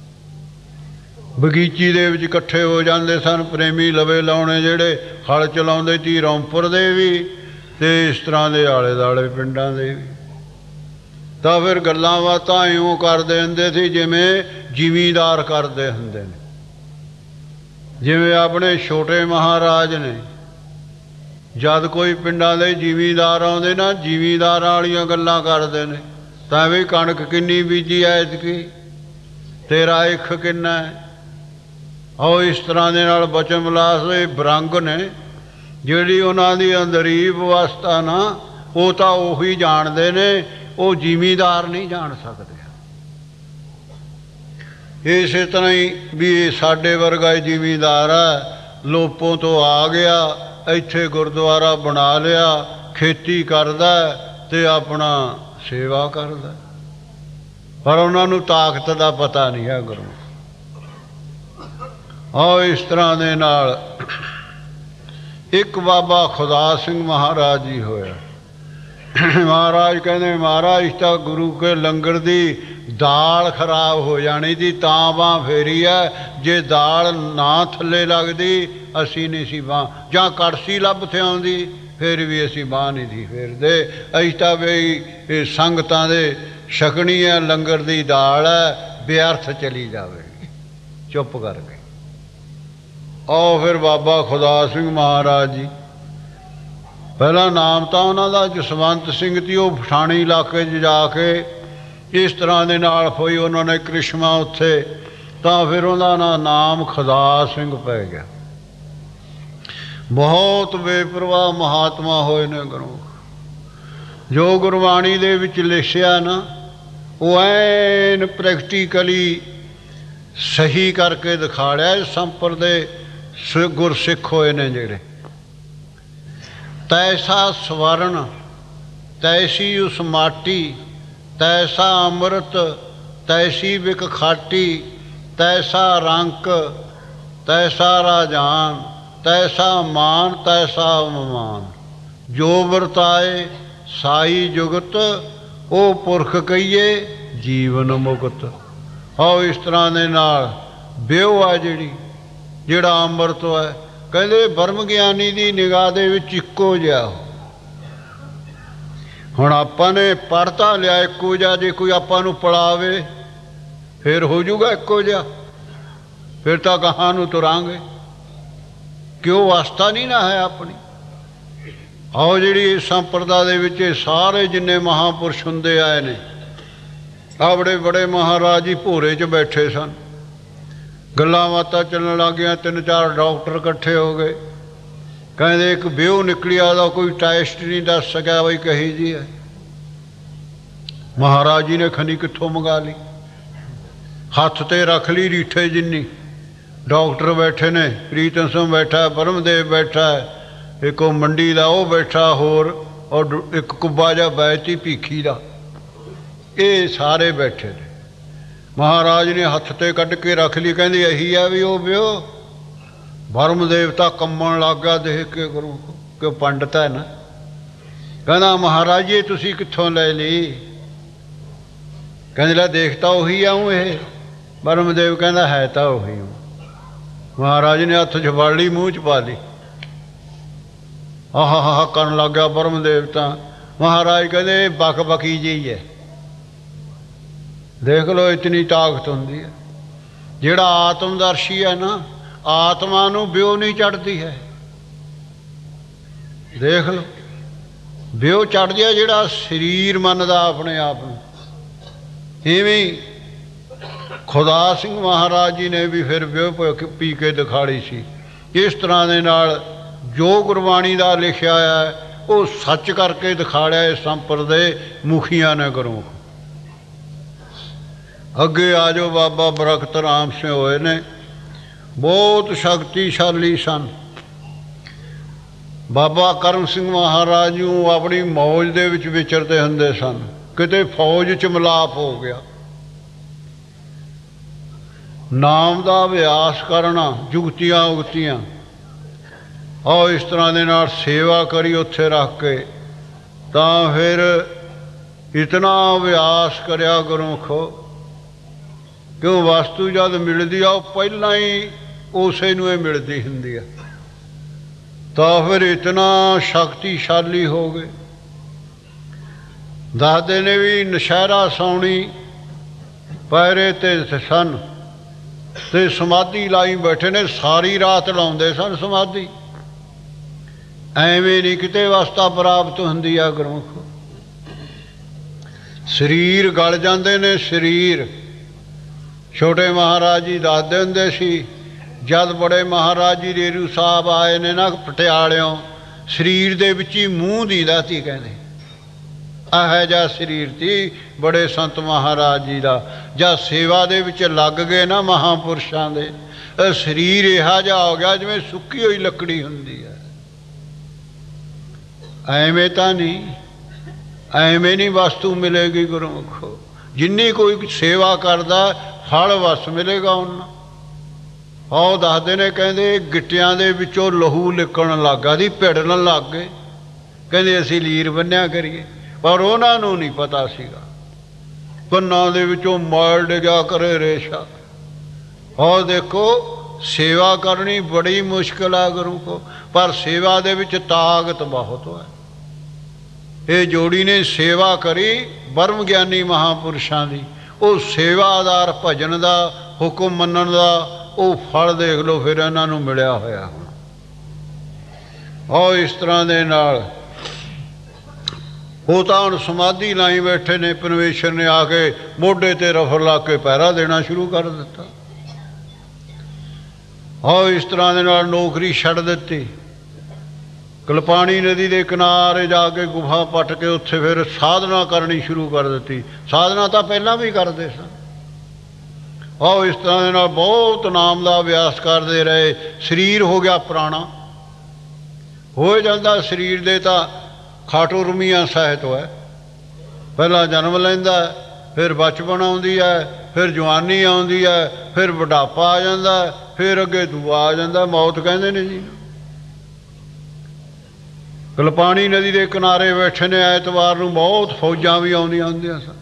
ਬਗੀਚੀ ਦੇ ਵਿੱਚ ਇਕੱਠੇ ਹੋ ਜਾਂਦੇ ਸਨ ਪ੍ਰੇਮੀ ਲਵੇ ਲਾਉਣੇ, ਜਿਹੜੇ ਹਲ ਚਲਾਉਂਦੇ ਸੀ ਰੌਂਪੁਰ ਦੇ ਵੀ ਤੇ ਇਸ ਤਰ੍ਹਾਂ ਦੇ ਆਲੇ ਦੁਆਲੇ ਪਿੰਡਾਂ ਦੇ ਵੀ। ਤਾਂ ਫਿਰ ਗੱਲਾਂ ਬਾਤਾਂ ਇਉਂ ਕਰਦੇ ਹੁੰਦੇ ਸੀ ਜਿਵੇਂ ਜ਼ਿਮੀਂਦਾਰ ਕਰਦੇ ਹੁੰਦੇ ਨੇ। ਜਿਵੇਂ ਆਪਣੇ ਛੋਟੇ ਮਹਾਰਾਜ ਨੇ, ਜਦ ਕੋਈ ਪਿੰਡਾਂ ਦੇ ਜ਼ਿਮੀਂਦਾਰ ਆਉਂਦੇ ਨਾ, ਜ਼ਿਮੀਂਦਾਰਾਂ ਵਾਲੀਆਂ ਗੱਲਾਂ ਕਰਦੇ ਨੇ। ਤਾਂ ਵੀ ਕਣਕ ਕਿੰਨੀ ਬੀਜੀ ਐਤਕੀ, ਤੇਰਾ ਇੱਕ ਕਿੰਨਾ ਹੈ। ਉਹ ਇਸ ਤਰ੍ਹਾਂ ਦੇ ਨਾਲ ਬਚਨ ਵਿਲਾਸ ਇਹ ਬਰੰਗ ਨੇ, ਜਿਹੜੀ ਉਹਨਾਂ ਦੀ ਅੰਦਰੀ ਵਿਵਸਥਾ ਨਾ, ਉਹ ਤਾਂ ਉਹੀ ਜਾਣਦੇ ਨੇ, ਉਹ ਜ਼ਿਮੀਂਦਾਰ ਨਹੀਂ ਜਾਣ ਸਕਦੇ। ਇਸੇ ਤਰ੍ਹਾਂ ਹੀ ਵੀ ਸਾਡੇ ਵਰਗਾ ਜ਼ਿਮੀਂਦਾਰ ਹੈ, ਲੋਪੋਂ ਤੋਂ ਆ ਗਿਆ, ਇੱਥੇ ਗੁਰਦੁਆਰਾ ਬਣਾ ਲਿਆ, ਖੇਤੀ ਕਰਦਾ ਤੇ ਆਪਣਾ ਸੇਵਾ ਕਰਦਾ, ਪਰ ਉਹਨਾਂ ਨੂੰ ਤਾਕਤ ਦਾ ਪਤਾ ਨਹੀਂ ਹੈ ਗੁਰੂ। ਆਹ ਇਸ ਤਰ੍ਹਾਂ ਦੇ ਨਾਲ ਇੱਕ ਬਾਬਾ ਖੁਦਾ ਸਿੰਘ ਮਹਾਰਾਜ ਜੀ ਹੋਇਆ। ਮਹਾਰਾਜ ਕਹਿੰਦੇ ਮਹਾਰਾਜ ਤਾਂ ਗੁਰੂ ਕੇ ਲੰਗਰ ਦੀ ਦਾਲ ਖਰਾਬ ਹੋ ਜਾਣੀ ਸੀ ਤਾਂ ਬਾਂਹ ਫੇਰੀ ਹੈ, ਜੇ ਦਾਲ ਨਾ ਥੱਲੇ ਲੱਗਦੀ ਅਸੀਂ ਨਹੀਂ ਸੀ ਬਾਂਹ, ਜਾਂ ਕੜਛੀ ਲੱਭ ਤੇ ਆਉਂਦੀ ਫਿਰ ਵੀ ਅਸੀਂ ਬਾਂਹ ਨਹੀਂ ਸੀ ਫੇਰਦੇ। ਅਸੀਂ ਤਾਂ ਵੀ ਇਹ ਸੰਗਤਾਂ ਦੇ ਛਕਣੀ ਹੈ, ਲੰਗਰ ਦੀ ਦਾਲ ਹੈ, ਬੇਅਰਥ ਚਲੀ ਜਾਵੇਗੀ, ਚੁੱਪ ਕਰਕੇ। ਆਓ ਫਿਰ ਬਾਬਾ ਖੁਦਾ ਸਿੰਘ ਮਹਾਰਾਜ ਜੀ, ਪਹਿਲਾ ਨਾਮ ਤਾਂ ਉਹਨਾਂ ਦਾ ਜਸਵੰਤ ਸਿੰਘ ਸੀ। ਉਹ ਪਠਾਣੀ ਇਲਾਕੇ 'ਚ ਜਾ ਕੇ ਇਸ ਤਰ੍ਹਾਂ ਦੇ ਨਾਲ ਹੋਈ ਉਹਨਾਂ ਨੇ ਕ੍ਰਿਸ਼ਮਾ ਉੱਥੇ, ਤਾਂ ਫਿਰ ਉਹਦਾ ਨਾ ਨਾਮ ਖੁਦਾ ਸਿੰਘ ਪੈ ਗਿਆ। ਬਹੁਤ ਬੇਪਰਵਾਹ ਮਹਾਤਮਾ ਹੋਏ ਨੇ ਗੁਰੂ। ਜੋ ਗੁਰਬਾਣੀ ਦੇ ਵਿੱਚ ਲਿਖਿਆ ਨਾ, ਉਹ ਐਨ ਪ੍ਰੈਕਟੀਕਲੀ ਸਹੀ ਕਰਕੇ ਦਿਖਾੜਿਆ। ਸੰਪਰਦੇ ਗੁਰਸਿੱਖ ਹੋਏ ਨੇ ਜਿਹੜੇ, ਤੈਸਾ ਸਵਰਨ ਤੈਸੀ ਉਸ ਮਾਟੀ, ਤੈਸਾ ਅੰਮ੍ਰਿਤ ਤੈਸੀ ਬਿਕ ਖਾਟੀ, ਤੈਸਾ ਰੰਕ ਤੈਸਾ ਰਾਜਾਨ, ਤੈਸਾ ਮਾਨ ਤੈਸਾ ਮਮਾਨ, ਜੋ ਵਰਤਾਏ ਸਾਈ ਜੁਗਤ, ਉਹ ਪੁਰਖ ਕਹੀਏ ਜੀਵਨ ਮੁਕਤ। ਆਓ ਇਸ ਤਰ੍ਹਾਂ ਦੇ ਨਾਲ ਬਿਓ ਆ ਜਿਹੜੀ, ਜਿਹੜਾ ਅੰਮ੍ਰਿਤ ਹੈ, ਕਹਿੰਦੇ ਬ੍ਰਹਮ ਗਿਆਨੀ ਦੀ ਨਿਗਾਹ ਦੇ ਵਿੱਚ ਇੱਕੋ ਜਿਹਾ। ਹੁਣ ਆਪਾਂ ਨੇ ਪੜ੍ਹ ਤਾਂ ਲਿਆ ਇੱਕੋ ਜਿਹਾ, ਜੇ ਕੋਈ ਆਪਾਂ ਨੂੰ ਪੜਾਵੇ ਫਿਰ ਹੋ ਜੂਗਾ ਇੱਕੋ ਜਿਹਾ, ਫਿਰ ਤਾਂ ਗਾਹਾਂ ਨੂੰ ਤੁਰਾਂਗੇ, ਕਿਉਂ ਵਾਸਤਾ ਨਹੀਂ ਨਾ ਹੈ ਆਪਣੀ। ਆਓ ਜਿਹੜੀ ਇਸ ਸੰਪਰਦਾ ਦੇ ਵਿੱਚ ਸਾਰੇ ਜਿੰਨੇ ਮਹਾਂਪੁਰਸ਼ ਹੁੰਦੇ ਆਏ ਨੇ, ਆ ਬੜੇ ਬੜੇ ਮਹਾਰਾਜ ਜੀ ਭੋਰੇ 'ਚ ਬੈਠੇ ਸਨ, ਗੱਲਾਂ ਬਾਤਾਂ ਚੱਲਣ ਲੱਗ ਗਈਆਂ। ਤਿੰਨ ਚਾਰ ਡਾਕਟਰ ਇਕੱਠੇ ਹੋ ਗਏ, ਕਹਿੰਦੇ ਇੱਕ ਬਿਓ ਨਿਕਲਿਆ, ਉਹਦਾ ਕੋਈ ਟੈਸਟ ਨਹੀਂ ਦੱਸ ਸਕਿਆ ਬਈ ਕਹੀ ਜੀ ਹੈ। ਮਹਾਰਾਜ ਜੀ ਨੇ ਖਨੀ ਕਿੱਥੋਂ ਮੰਗਾ ਲਈ, ਹੱਥ ਤੇ ਰੱਖ ਲਈ ਰੀਠੇ ਜਿੰਨੀ। ਡਾਕਟਰ ਬੈਠੇ ਨੇ, ਪ੍ਰੀਤਮ ਸਿੰਘ ਬੈਠਾ, ਬ੍ਰਹਮਦੇਵ ਬੈਠਾ, ਇੱਕ ਉਹ ਮੰਡੀ ਦਾ ਉਹ ਬੈਠਾ, ਹੋਰ ਔਰ ਇੱਕ ਕੁੱਬਾ ਜਿਹਾ ਬੈਠੀ ਭੀਖੀ ਦਾ, ਇਹ ਸਾਰੇ ਬੈਠੇ ਨੇ। ਮਹਾਰਾਜ ਨੇ ਹੱਥ ਤੇ ਕੱਢ ਕੇ ਰੱਖ ਲਈ, ਕਹਿੰਦੇ ਇਹੀ ਆ ਵੀ ਉਹ ਬਿਓ। ਬ੍ਰਹਮ ਦੇਵਤਾ ਕੰਬਣ ਲੱਗ ਗਿਆ ਦੇਖ ਕੇ ਗੁਰੂ, ਕਿ ਪੰਡਤ ਹੈ ਨਾ। ਕਹਿੰਦਾ ਮਹਾਰਾਜ ਜੀ ਤੁਸੀਂ ਕਿੱਥੋਂ ਲੈ ਲਈ? ਕਹਿੰਦੇ ਲੈ ਦੇਖ ਤਾਂ ਉਹੀ ਆਉਂ ਇਹ। ਬ੍ਰਹਮ ਦੇਵ ਕਹਿੰਦਾ ਹੈ ਤਾਂ ਉਹੀ। महाराज ने हथ च फड़ ली, मूँह च पा ली। आह हा करन लग गया ब्रह्म देवता। महाराज कहते बक बकी जी है, देख लो इतनी ताकत होंगी है। जिहड़ा आत्मदर्शी है ना, आत्मा नूं ब्यो नहीं चढ़ती है। देख लो ब्यो चढ़ जाए जिहड़ा शरीर मनदा अपने आप नूं। इवें खुदा सिंह महाराज जी ने भी फिर ब्यो पी के दिखाड़ी सी। इस तरह दे नाल जो गुरबाणी दा लिखिया है वो सच करके दिखाड़िया इस संप्रदाय मुखिया ने करो। अगे आ जाओ बाबा बरकत राम सिंह होए ने, बहुत शक्तिशाली सन। बाबा करम सिंह महाराज नूं अपनी मौज दे विच विचरते हुंदे सन, किते फौज च मिलाप हो गया। नाम का अभ्यास करना, जुगतियां उगतियां और इस तरह दे नाल सेवा करी उत्थे रख के, तां फिर इतना अभ्यास करया गुरमुखो। क्यों वस्तु जद मिलती आ पहला ही उसे नूं मिलती हुंदी है, तां फिर इतना शक्तिशाली हो गए। दादे ने भी नशहरा सौनी पैरे ते सन ते समाधि लाई बैठे ने, सारी रात लाउंदे सन समाधि। एवें नहीं किते अवस्था प्राप्त हुंदी आ गुरमुखो। शरीर गल जांदे ने, शरीर छोटे महाराज जी दसदे हुंदे सी, जद बड़े महाराज जी रेरू साहब आए ने ना पटियालियों, शरीर दे विच ही मूँह दीदा सी। कहंदे ਇਹੋ ਜਿਹਾ शरीर थी बड़े संत महाराज जी का। जब सेवा दे विच लग गए ना महापुरुषों के, शरीर इहा जिहा हो गया जिवें सुक्की हुई लकड़ी हुंदी है। एवें तां नहीं, एवें नहीं वस्तु मिलेगी गुरमुखो। जिन्नी कोई सेवा करदा फल वस मिलेगा उन्ना। और दसदे ने कहंदे गिट्टियां दे विचों लहू निकलण लग गया सी, भिड़न लग गए। कहंदे असीं लीर बन्निया करिए, पर उन्होंने नहीं पता सीगा। कन्नां दे विचों मैल डिगा करे रेशा। और देखो सेवा करनी बड़ी मुश्किल है गुरु को, पर सेवा दे विच ताकत बहुत है। ये जोड़ी ने सेवा करी ब्रह्म ज्ञानी महापुरुषों की, वो सेवादार भजन का हुक्म मनण का वो फल देख लो फिर इन्हों मिलिया होया। और इस तरह के नाल वो तो हम समाधि लाई बैठे ने, परमेश्वर ने आके मोढे ते रफर ला के पहरा देना शुरू कर दिता। और इस तरह के नाल नौकरी छड़ दी। कलपाणी नदी के किनारे जाके गुफा पट के उत्थे फिर साधना करनी शुरू कर दी। साधना तो पहला भी करते सन। और इस तरह के नाल बहुत नाम का अभ्यास करते रहे। शरीर हो गया पुराना, हो जाता शरीर दे तां खाटो रुमिया सहित है। पहला जन्म लैंदा, फिर बचपन आउंदी है, फिर जवानी आउंदी है, फिर बुढ़ापा आ जाता, फिर अगे दूआ आ जाता, मौत कहते ने जी। कलपाणी नदी के किनारे बैठे ने, ऐतवार नूं बहुत फौजां भी आउंदियां हुंदियां सन।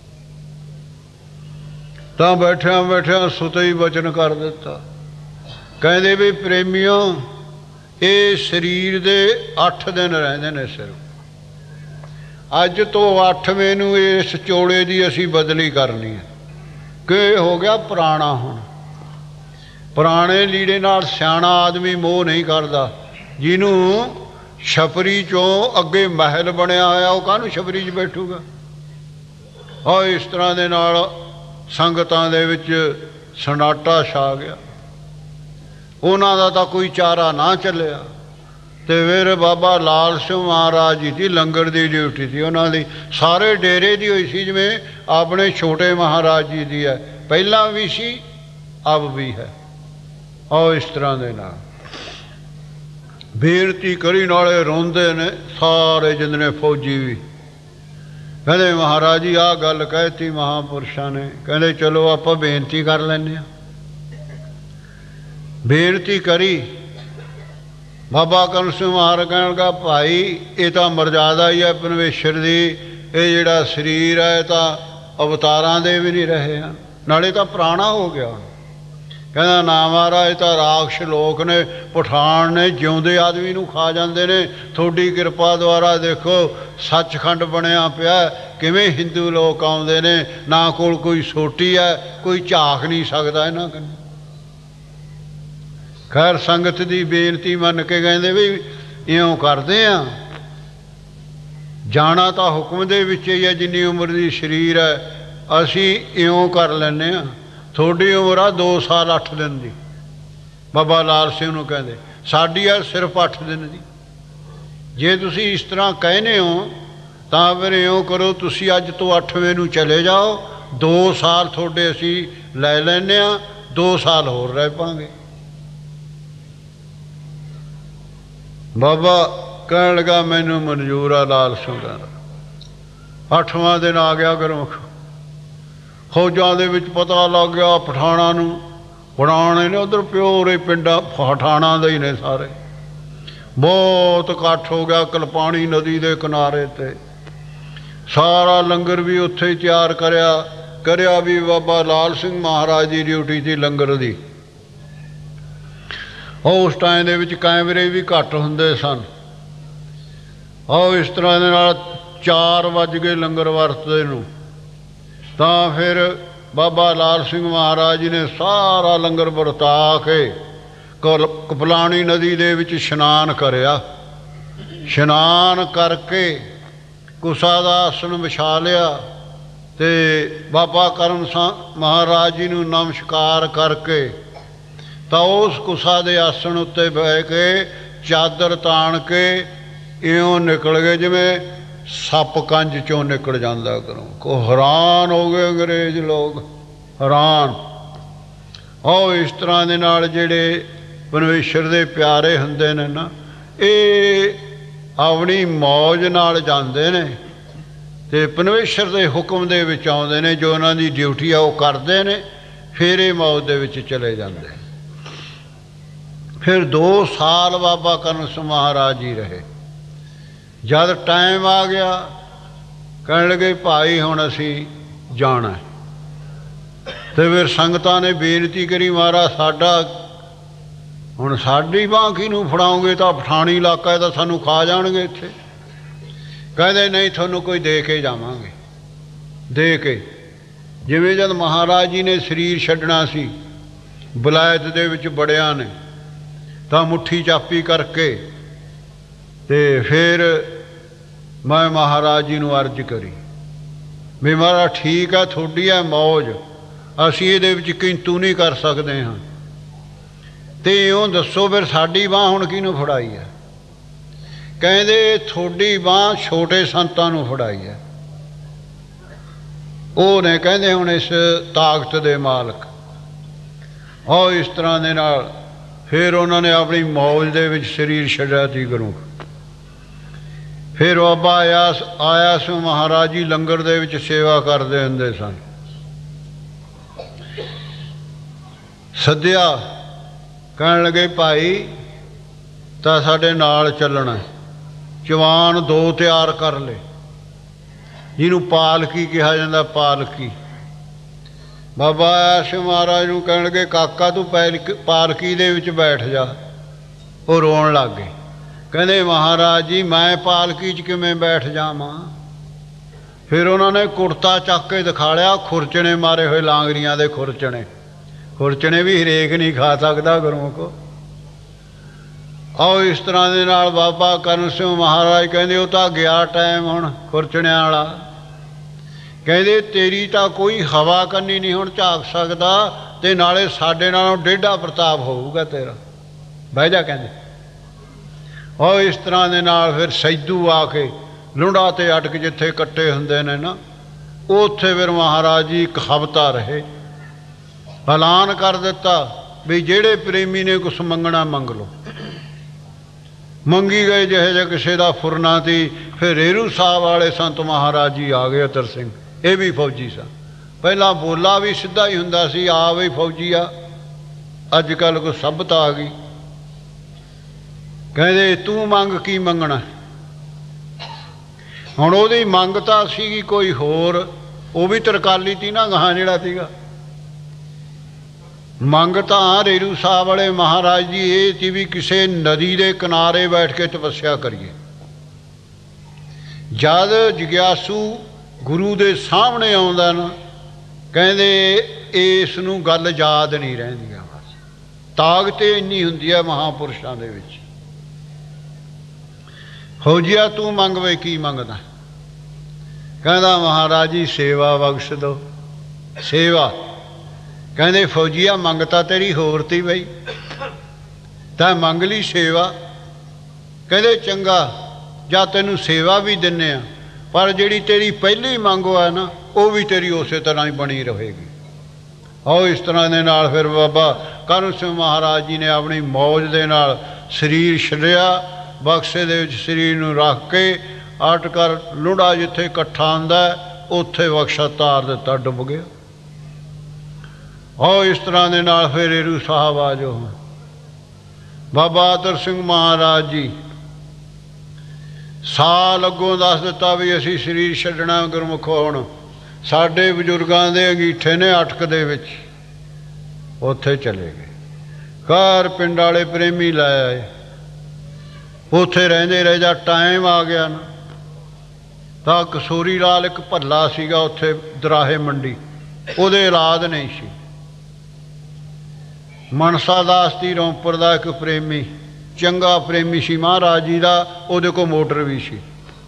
तां बैठिया बैठिया सुते ही वचन कर दिता। कहंदे भी प्रेमियों, ये शरीर दे अठ दिन रहिंदे ने सिर्फ। अज तो अठवें नूं इस चोड़े की असी बदली करनी है कि हो गया पुराना। हुण पुराने लीड़े नाल सियाणा आदमी मोह नहीं करता। जिन्हों छपरी चों अगे महल बनया होया वो काहनूं छपरी च बैठूगा। और इस तरह के नाल संगतां दे विच सन्नाटा छा गया। उन्हां दा तां कोई चारा ना चलिया। तो फिर बाबा लाल सिंह महाराज जी की लंगर की ड्यूटी थी उन्होंने, सारे डेरे की हुई सी जिवें अपने छोटे महाराज जी की है, पहला भी सी अब भी है। और इस तरह के नाल बेनती करी, नाले रोंदे ने सारे जितने फौजी भी। कहते महाराज जी आ गल कहती महापुरुषों ने, कहते चलो आप बेनती कर लैने। बेनती करी। बाबा करम सिंह महाराज कहण लगा भाई ये तो मर्यादा ही है परमेश्वर की, ये जिहड़ा शरीर है तो अवतारां दे भी नहीं रहे हैं, नाले तो पुराना हो गया। ਕਹਿੰਦਾ ਨਾ ਮਹਾਰਾਜ ਤਾਂ ਰਾਖਸ਼ ਲੋਕ ਨੇ, ਪਠਾਨ ਨੇ, ਜਿਉਂਦੇ ਆਦਮੀ ਨੂੰ ਖਾ ਜਾਂਦੇ ਨੇ। ਤੁਹਾਡੀ ਕਿਰਪਾ ਦੁਆਰਾ ਦੇਖੋ ਸੱਚਖੰਡ ਬਣਿਆ ਪਿਆ, ਕਿਵੇਂ ਹਿੰਦੂ ਲੋਕ ਆਉਂਦੇ ਨੇ, ਨਾ ਕੋਲ ਕੋਈ ਸੋਟੀ ਹੈ, ਕੋਈ ਝਾਕ ਨਹੀਂ ਸਕਦਾ ਇਹਨਾਂ ਕੰਨੀ। ਖੈਰ ਸੰਗਤ ਦੀ ਬੇਨਤੀ ਮੰਨ ਕੇ ਕਹਿੰਦੇ ਵੀ ਇਉਂ ਕਰਦੇ ਆ, ਜਾਣਾ ਤਾਂ ਹੁਕਮ ਦੇ ਵਿੱਚ ਹੀ ਹੈ, ਜਿੰਨੀ ਉਮਰ ਦੀ ਸਰੀਰ ਹੈ ਅਸੀਂ ਇਉਂ ਕਰ ਲੈਂਦੇ ਹਾਂ। ਤੁਹਾਡੀ ਉਮਰ ਆ ਦੋ ਸਾਲ ਅੱਠ ਦਿਨ ਦੀ, ਬਾਬਾ ਲਾਲ ਸਿੰਘ ਨੂੰ ਕਹਿੰਦੇ, ਸਾਡੀ ਆ ਸਿਰਫ ਅੱਠ ਦਿਨ ਦੀ। ਜੇ ਤੁਸੀਂ ਇਸ ਤਰ੍ਹਾਂ ਕਹਿੰਦੇ ਹੋ ਤਾਂ ਫਿਰ ਇਉਂ ਕਰੋ, ਤੁਸੀਂ ਅੱਜ ਤੋਂ ਅੱਠਵੇਂ ਨੂੰ ਚਲੇ ਜਾਓ, ਦੋ ਸਾਲ ਤੁਹਾਡੇ ਅਸੀਂ ਲੈ ਲੈਂਦੇ ਹਾਂ, ਦੋ ਸਾਲ ਹੋਰ ਰਹਿ ਪਾਂਗੇ। ਬਾਬਾ ਕਹਿਣ ਲੱਗਾ ਮੈਨੂੰ ਮਨਜ਼ੂਰ ਆ ਲਾਲ ਸਿੰਘ ਦਾ। ਅੱਠਵਾਂ ਦਿਨ ਆ ਗਿਆ ਗੁਰਮੁਖ, ਫੌਜਾਂ ਦੇ ਵਿੱਚ ਪਤਾ ਲੱਗ ਗਿਆ ਪਠਾਣਾਂ ਨੂੰ, ਪਠਾਣੇ ਨੇ ਉੱਧਰ ਪਿਓਰੇ ਪਿੰਡਾਂ ਪਠਾਣਾਂ ਦੇ ਹੀ ਨੇ ਸਾਰੇ। ਬਹੁਤ ਇਕੱਠ ਹੋ ਗਿਆ ਕਲਪਾਣੀ ਨਦੀ ਦੇ ਕਿਨਾਰੇ 'ਤੇ, ਸਾਰਾ ਲੰਗਰ ਵੀ ਉੱਥੇ ਹੀ ਤਿਆਰ ਕਰਿਆ ਕਰਿਆ ਵੀ ਬਾਬਾ ਲਾਲ ਸਿੰਘ ਮਹਾਰਾਜ ਦੀ ਡਿਊਟੀ ਸੀ ਲੰਗਰ ਦੀ। ਉਹ ਉਸ ਟਾਈਮ ਦੇ ਵਿੱਚ ਕੈਮਰੇ ਵੀ ਘੱਟ ਹੁੰਦੇ ਸਨ। ਉਹ ਇਸ ਤਰ੍ਹਾਂ ਦੇ ਨਾਲ ਚਾਰ ਵੱਜ ਗਏ ਲੰਗਰ ਵਰਤਦੇ ਨੂੰ, ਤਾਂ ਫਿਰ ਬਾਬਾ ਲਾਲ ਸਿੰਘ ਮਹਾਰਾਜ ਜੀ ਨੇ ਸਾਰਾ ਲੰਗਰ ਵਰਤਾ ਕੇ ਕਲ ਕਪਲਾਣੀ ਨਦੀ ਦੇ ਵਿੱਚ ਇਸ਼ਨਾਨ ਕਰਿਆ। ਇਸ਼ਨਾਨ ਕਰਕੇ ਕੁਸਾ ਦਾ ਆਸਣ ਵਿਛਾ ਲਿਆ ਅਤੇ ਬਾਬਾ ਕਰਮ ਸਿੰਘ ਮਹਾਰਾਜ ਜੀ ਨੂੰ ਨਮਸਕਾਰ ਕਰਕੇ ਤਾਂ ਉਸ ਕੁਸਾ ਦੇ ਆਸਣ ਉੱਤੇ ਬਹਿ ਕੇ ਚਾਦਰ ਤਾਣ ਕੇ ਇਉਂ ਨਿਕਲ ਗਏ ਜਿਵੇਂ ਸੱਪ ਕੰਜ ਚੋਂ ਨਿਕਲ ਜਾਂਦਾ ਕਰੋ। ਕੋ ਹੈਰਾਨ ਹੋ ਗਏ ਅੰਗਰੇਜ਼ ਲੋਕ, ਹੈਰਾਨ। ਉਹ ਇਸ ਤਰ੍ਹਾਂ ਦੇ ਨਾਲ ਜਿਹੜੇ ਪਰਮੇਸ਼ਰ ਦੇ ਪਿਆਰੇ ਹੁੰਦੇ ਨੇ ਨਾ, ਇਹ ਆਪਣੀ ਮੌਜ ਨਾਲ ਜਾਂਦੇ ਨੇ ਅਤੇ ਪਰਮੇਸ਼ਰ ਦੇ ਹੁਕਮ ਦੇ ਵਿੱਚ ਆਉਂਦੇ ਨੇ, ਜੋ ਉਹਨਾਂ ਦੀ ਡਿਊਟੀ ਆ ਉਹ ਕਰਦੇ ਨੇ, ਫਿਰ ਇਹ ਮੌਜ ਦੇ ਵਿੱਚ ਚਲੇ ਜਾਂਦੇ। ਫਿਰ ਦੋ ਸਾਲ ਬਾਬਾ ਕਰਮ ਸਿੰਘ ਮਹਾਰਾਜ ਜੀ ਰਹੇ। ਜਦ ਟਾਈਮ ਆ ਗਿਆ ਕਹਿਣ ਲੱਗੇ ਭਾਈ ਹੁਣ ਅਸੀਂ ਜਾਣਾ। ਅਤੇ ਫਿਰ ਸੰਗਤਾਂ ਨੇ ਬੇਨਤੀ ਕਰੀ, ਮਹਾਰਾਜ ਸਾਡਾ ਹੁਣ ਸਾਡੀ ਬਾਂਹ ਕਿਹਨੂੰ ਫੜਾਓਗੇ, ਤਾਂ ਪਠਾਣੀ ਇਲਾਕਾ ਹੈ ਤਾਂ ਸਾਨੂੰ ਖਾ ਜਾਣਗੇ ਇੱਥੇ। ਕਹਿੰਦੇ ਨਹੀਂ ਤੁਹਾਨੂੰ ਕੋਈ ਦੇ ਕੇ ਜਾਵਾਂਗੇ। ਦੇ ਕੇ ਜਿਵੇਂ ਜਦ ਮਹਾਰਾਜ ਜੀ ਨੇ ਸਰੀਰ ਛੱਡਣਾ ਸੀ ਬਲਾਇਤ ਦੇ ਵਿੱਚ ਬੜਿਆਂ ਨੇ, ਤਾਂ ਮੁੱਠੀ ਚਾਪੀ ਕਰਕੇ ਅਤੇ ਫਿਰ ਮੈਂ ਮਹਾਰਾਜ ਜੀ ਨੂੰ ਅਰਜ਼ ਕਰੀ ਵੀ ਮਹਾਰਾਜ ਠੀਕ ਹੈ ਤੁਹਾਡੀ ਹੈ ਮੌਜ, ਅਸੀਂ ਇਹਦੇ ਵਿੱਚ ਕਿੰਤੂ ਨਹੀਂ ਕਰ ਸਕਦੇ ਹਾਂ, ਅਤੇ ਇਉਂ ਦੱਸੋ ਫਿਰ ਸਾਡੀ ਬਾਂਹ ਹੁਣ ਕਿਹਨੂੰ ਫੜਾਈ ਹੈ। ਕਹਿੰਦੇ ਤੁਹਾਡੀ ਬਾਂਹ ਛੋਟੇ ਸੰਤਾਂ ਨੂੰ ਫੜਾਈ ਹੈ, ਉਹ ਨੇ ਕਹਿੰਦੇ ਹੁਣ ਇਸ ਤਾਕਤ ਦੇ ਮਾਲਕ। ਉਹ ਇਸ ਤਰ੍ਹਾਂ ਦੇ ਨਾਲ ਫਿਰ ਉਹਨਾਂ ਨੇ ਆਪਣੀ ਮੌਜ ਦੇ ਵਿੱਚ ਸਰੀਰ ਛੱਡਿਆ ਸੀ ਗੁਰੂ। ਫਿਰ ਬਾਬਾ ਆਇਆ ਆਇਆ ਸੀ ਮਹਾਰਾਜ ਜੀ ਲੰਗਰ ਦੇ ਵਿੱਚ ਸੇਵਾ ਕਰਦੇ ਹੁੰਦੇ ਸਨ। ਸੱਦਿਆ, ਕਹਿਣ ਲੱਗੇ ਭਾਈ ਤਾਂ ਸਾਡੇ ਨਾਲ ਚੱਲਣਾ। ਚਵਾਨ ਦੋ ਤਿਆਰ ਕਰ ਲਏ, ਜਿਹਨੂੰ ਪਾਲਕੀ ਕਿਹਾ ਜਾਂਦਾ, ਪਾਲਕੀ। ਬਾਬਾ ਆਇਆ ਸੀ ਮਹਾਰਾਜ ਨੂੰ ਕਹਿਣ ਲੱਗੇ ਕਾਕਾ ਤੂੰ ਪੈਲਕ ਪਾਲਕੀ ਦੇ ਵਿੱਚ ਬੈਠ ਜਾ। ਉਹ ਰੋਣ ਲੱਗ ਗਏ, ਕਹਿੰਦੇ ਮਹਾਰਾਜ ਜੀ ਮੈਂ ਪਾਲਕੀ 'ਚ ਕਿਵੇਂ ਬੈਠ ਜਾਵਾਂ। ਫਿਰ ਉਹਨਾਂ ਨੇ ਕੁੜਤਾ ਚੱਕ ਕੇ ਦਿਖਾ ਲਿਆ, ਖੁਰਚਣੇ ਮਾਰੇ ਹੋਏ, ਲਾਂਗਰੀਆਂ ਦੇ ਖੁਰਚਣੇ। ਖੁਰਚਣੇ ਵੀ ਹਰੇਕ ਨਹੀਂ ਖਾ ਸਕਦਾ ਗੁਰਮੁਖੋ। ਆਓ ਇਸ ਤਰ੍ਹਾਂ ਦੇ ਨਾਲ ਬਾਬਾ ਕਰਮ ਸਿੰਘ ਮਹਾਰਾਜ ਕਹਿੰਦੇ ਉਹ ਤਾਂ ਗਿਆ ਟਾਈਮ ਹੁਣ ਖੁਰਚਣਿਆਂ ਵਾਲਾ। ਕਹਿੰਦੇ ਤੇਰੀ ਤਾਂ ਕੋਈ ਹਵਾ ਕੰਨੀ ਨਹੀਂ ਹੁਣ ਝਾਕ ਸਕਦਾ, ਅਤੇ ਨਾਲੇ ਸਾਡੇ ਨਾਲੋਂ ਡੇਢਾ ਪ੍ਰਤਾਪ ਹੋਊਗਾ ਤੇਰਾ, ਬਹਿ ਜਾ ਕਹਿੰਦੇ। ਉਹ ਇਸ ਤਰ੍ਹਾਂ ਦੇ ਨਾਲ ਫਿਰ ਸੈਦੂ ਆ ਕੇ ਲੁੰਡਾ 'ਤੇ ਅਟਕ ਜਿੱਥੇ ਕੱਟੇ ਹੁੰਦੇ ਨੇ ਨਾ, ਉੱਥੇ ਫਿਰ ਮਹਾਰਾਜ ਜੀ ਇੱਕ ਹਫ਼ਤਾ ਰਹੇ। ਐਲਾਨ ਕਰ ਦਿੱਤਾ ਵੀ ਜਿਹੜੇ ਪ੍ਰੇਮੀ ਨੇ ਕੁਛ ਮੰਗਣਾ ਮੰਗ ਲਓ। ਮੰਗੀ ਗਏ ਜਿਹੇ ਜਿਹੇ ਕਿਸੇ ਦਾ ਫੁਰਨਾ ਸੀ। ਫਿਰ ਰੇਰੂ ਸਾਹਿਬ ਵਾਲੇ ਸੰਤ ਮਹਾਰਾਜ ਜੀ ਆ ਗਏ, ਅਤਰ ਸਿੰਘ, ਇਹ ਵੀ ਫੌਜੀ ਸਨ। ਪਹਿਲਾਂ ਬੋਲਾ ਵੀ ਸਿੱਧਾ ਹੀ ਹੁੰਦਾ ਸੀ, ਆ ਵੀ ਫੌਜੀ ਆ, ਅੱਜ ਕੱਲ੍ਹ ਕੋਈ ਸੱਭਤਾ ਆ ਗਈ। ਕਹਿੰਦੇ ਤੂੰ ਮੰਗ ਕੀ ਮੰਗਣਾ। ਹੁਣ ਉਹਦੀ ਮੰਗ ਤਾਂ ਸੀਗੀ ਕੋਈ ਹੋਰ, ਉਹ ਵੀ ਤਰਕਾਲੀ ਤੀ ਨਾ ਗਾਹਾਂ ਜਿਹੜਾ ਸੀਗਾ। ਮੰਗ ਤਾਂ ਰੇਰੂ ਸਾਹਿਬ ਵਾਲੇ ਮਹਾਰਾਜ ਜੀ ਇਹ ਸੀ ਵੀ ਕਿਸੇ ਨਦੀ ਦੇ ਕਿਨਾਰੇ ਬੈਠ ਕੇ ਤਪੱਸਿਆ ਕਰੀਏ। ਜਦ ਜਗਿਆਸੂ ਗੁਰੂ ਦੇ ਸਾਹਮਣੇ ਆਉਂਦਾ ਨਾ, ਕਹਿੰਦੇ ਇਸ ਨੂੰ ਗੱਲ ਯਾਦ ਨਹੀਂ ਰਹਿੰਦੀਆਂ। ਬਸ ਤਾਕਤ ਇੰਨੀ ਹੁੰਦੀ ਹੈ ਮਹਾਂਪੁਰਸ਼ਾਂ ਦੇ ਵਿੱਚ। ਫੌਜੀਆ ਤੂੰ ਮੰਗ ਵੇ, ਕੀ ਮੰਗਦਾ? ਕਹਿੰਦਾ ਮਹਾਰਾਜ ਜੀ ਸੇਵਾ ਬਖਸ਼ ਦਿਓ। ਸੇਵਾ? ਕਹਿੰਦੇ ਫੌਜੀਆ ਮੰਗ ਤਾਂ ਤੇਰੀ ਹੋਰ ਤੀ ਬਈ, ਤਾਂ ਮੰਗ ਲਈ ਸੇਵਾ। ਕਹਿੰਦੇ ਚੰਗਾ, ਜਾਂ ਤੈਨੂੰ ਸੇਵਾ ਵੀ ਦਿੰਨੇ ਆ, ਪਰ ਜਿਹੜੀ ਤੇਰੀ ਪਹਿਲੀ ਮੰਗ ਹੈ ਨਾ ਉਹ ਵੀ ਤੇਰੀ ਉਸੇ ਤਰ੍ਹਾਂ ਹੀ ਬਣੀ ਰਹੇਗੀ। ਆਓ ਇਸ ਤਰ੍ਹਾਂ ਦੇ ਨਾਲ ਫਿਰ ਬਾਬਾ ਕਰਮ ਸਿੰਘ ਮਹਾਰਾਜ ਜੀ ਨੇ ਆਪਣੀ ਮੌਜ ਦੇ ਨਾਲ ਸਰੀਰ ਛੱਡਿਆ। ਬਕਸੇ ਦੇ ਵਿੱਚ ਸਰੀਰ ਨੂੰ ਰੱਖ ਕੇ ਅੱਟ ਕਰ ਲੁੜਾ ਜਿੱਥੇ ਇਕੱਠਾ ਹੁੰਦਾ ਉੱਥੇ ਬਕਸਾ ਤਾਰ ਦਿੱਤਾ, ਡੁੱਬ ਗਿਆ। ਆਓ ਇਸ ਤਰ੍ਹਾਂ ਦੇ ਨਾਲ ਫਿਰ ਰੇਰੂ ਸਾਹਿਬ ਆ ਜਾਓ। ਬਾਬਾ ਆਦਰ ਸਿੰਘ ਮਹਾਰਾਜ ਜੀ ਸਾਲ ਅੱਗੋਂ ਦੱਸ ਦਿੱਤਾ ਵੀ ਅਸੀਂ ਸਰੀਰ ਛੱਡਣਾ ਗੁਰਮੁਖ। ਹੁਣ ਸਾਡੇ ਬਜ਼ੁਰਗਾਂ ਦੇ ਅੰਗੀਠੇ ਨੇ ਅਟਕ ਦੇ ਵਿੱਚ, ਉੱਥੇ ਚਲੇ ਗਏ। ਘਰ ਪਿੰਡ ਵਾਲੇ ਪ੍ਰੇਮੀ ਲੈ ਆਏ, ਉੱਥੇ ਰਹਿੰਦੇ ਰਹੇ। ਜਾ ਟਾਈਮ ਆ ਗਿਆ ਨਾ ਤਾਂ ਕਸੂਰੀ ਲਾਲ ਇੱਕ ਭੱਲਾ ਸੀਗਾ ਉੱਥੇ ਦਰਾਹੇ ਮੰਡੀ, ਉਹਦੇ ਔਲਾਦ ਨਹੀਂ ਸੀ। ਮਨਸਾ ਦਾਸ ਦੀ ਰੌਂਪੁਰ ਦਾ ਇੱਕ ਪ੍ਰੇਮੀ, ਚੰਗਾ ਪ੍ਰੇਮੀ ਸੀ ਮਹਾਰਾਜ ਜੀ ਦਾ, ਉਹਦੇ ਕੋਲ ਮੋਟਰ ਵੀ ਸੀ।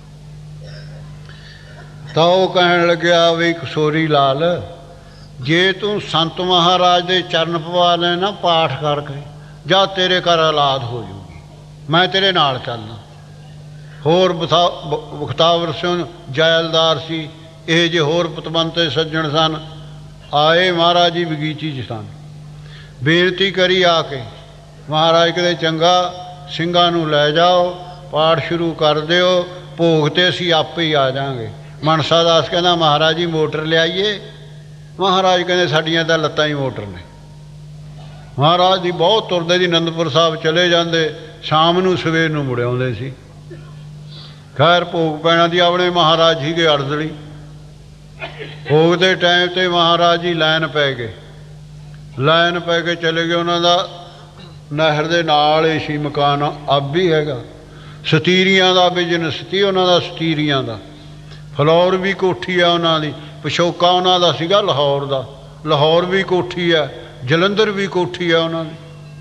ਤਾਂ ਉਹ ਕਹਿਣ ਲੱਗਿਆ ਵੀ ਕਸੂਰੀ ਲਾਲ, ਜੇ ਤੂੰ ਸੰਤ ਮਹਾਰਾਜ ਦੇ ਚਰਨ ਪਵਾ ਲੈ ਨਾ ਪਾਠ ਕਰਕੇ, ਜਾਂ ਤੇਰੇ ਘਰ ਔਲਾਦ ਹੋ ਜੂਗੀ, ਮੈਂ ਤੇਰੇ ਨਾਲ ਚੱਲਦਾ। ਹੋਰ ਬਥਾ ਬਖਤਾਵਰ ਸਿੰਘ ਜੈਲਦਾਰ ਸੀ, ਇਹ ਜੇ ਹੋਰ ਪਤਵੰਤੇ ਸੱਜਣ ਸਨ। ਆਏ ਮਹਾਰਾਜ ਜੀ ਬਗੀਚੀ 'ਚ ਸਨ, ਬੇਨਤੀ ਕਰੀ ਆ ਕੇ, ਮਹਾਰਾਜ ਕਹਿੰਦੇ ਚੰਗਾ ਸਿੰਘਾਂ ਨੂੰ ਲੈ ਜਾਓ, ਪਾਠ ਸ਼ੁਰੂ ਕਰ ਦਿਓ, ਭੋਗ ਤੇ ਅਸੀਂ ਆਪੇ ਹੀ ਆ ਜਾਵਾਂਗੇ। ਮਨਸਾ ਦਾਸ ਕਹਿੰਦਾ ਮਹਾਰਾਜ ਜੀ ਮੋਟਰ ਲਿਆਈਏ? ਮਹਾਰਾਜ ਕਹਿੰਦੇ ਸਾਡੀਆਂ ਤਾਂ ਲੱਤਾਂ ਹੀ ਮੋਟਰ ਨੇ। ਮਹਾਰਾਜ ਜੀ ਬਹੁਤ ਤੁਰਦੇ ਸੀ, ਅਨੰਦਪੁਰ ਸਾਹਿਬ ਚਲੇ ਜਾਂਦੇ, ਸ਼ਾਮ ਨੂੰ ਸਵੇਰ ਨੂੰ ਮੁੜ ਆਉਂਦੇ ਸੀ। ਖੈਰ ਭੋਗ ਪੈਣਾ ਦੀ ਆਪਣੇ ਮਹਾਰਾਜ ਜੀ ਦੇ ਅੜਦਲੀ। ਭੋਗ ਦੇ ਟਾਈਮ 'ਤੇ ਮਹਾਰਾਜ ਜੀ ਲਾਈਨ ਪੈ ਗਏ, ਲਾਈਨ ਪੈ ਕੇ ਚਲੇ ਗਏ। ਉਹਨਾਂ ਦਾ ਨਹਿਰ ਦੇ ਨਾਲ ਹੀ ਸੀ ਮਕਾਨ, ਅੱਬ ਹੀ ਹੈਗਾ। ਸਤੀਰੀਆਂ ਦਾ ਬਿਜ਼ਨਸ ਸੀ ਉਹਨਾਂ ਦਾ, ਸਤੀਰੀਆਂ ਦਾ। ਫਲੌਰ ਵੀ ਕੋਠੀ ਆ ਉਹਨਾਂ ਦੀ, ਪਿਛੋਕਾ ਉਹਨਾਂ ਦਾ ਸੀਗਾ ਲਾਹੌਰ ਦਾ, ਲਾਹੌਰ ਵੀ ਕੋਠੀ ਆ, ਜਲੰਧਰ ਵੀ ਕੋਠੀ ਆ ਉਹਨਾਂ ਦੀ।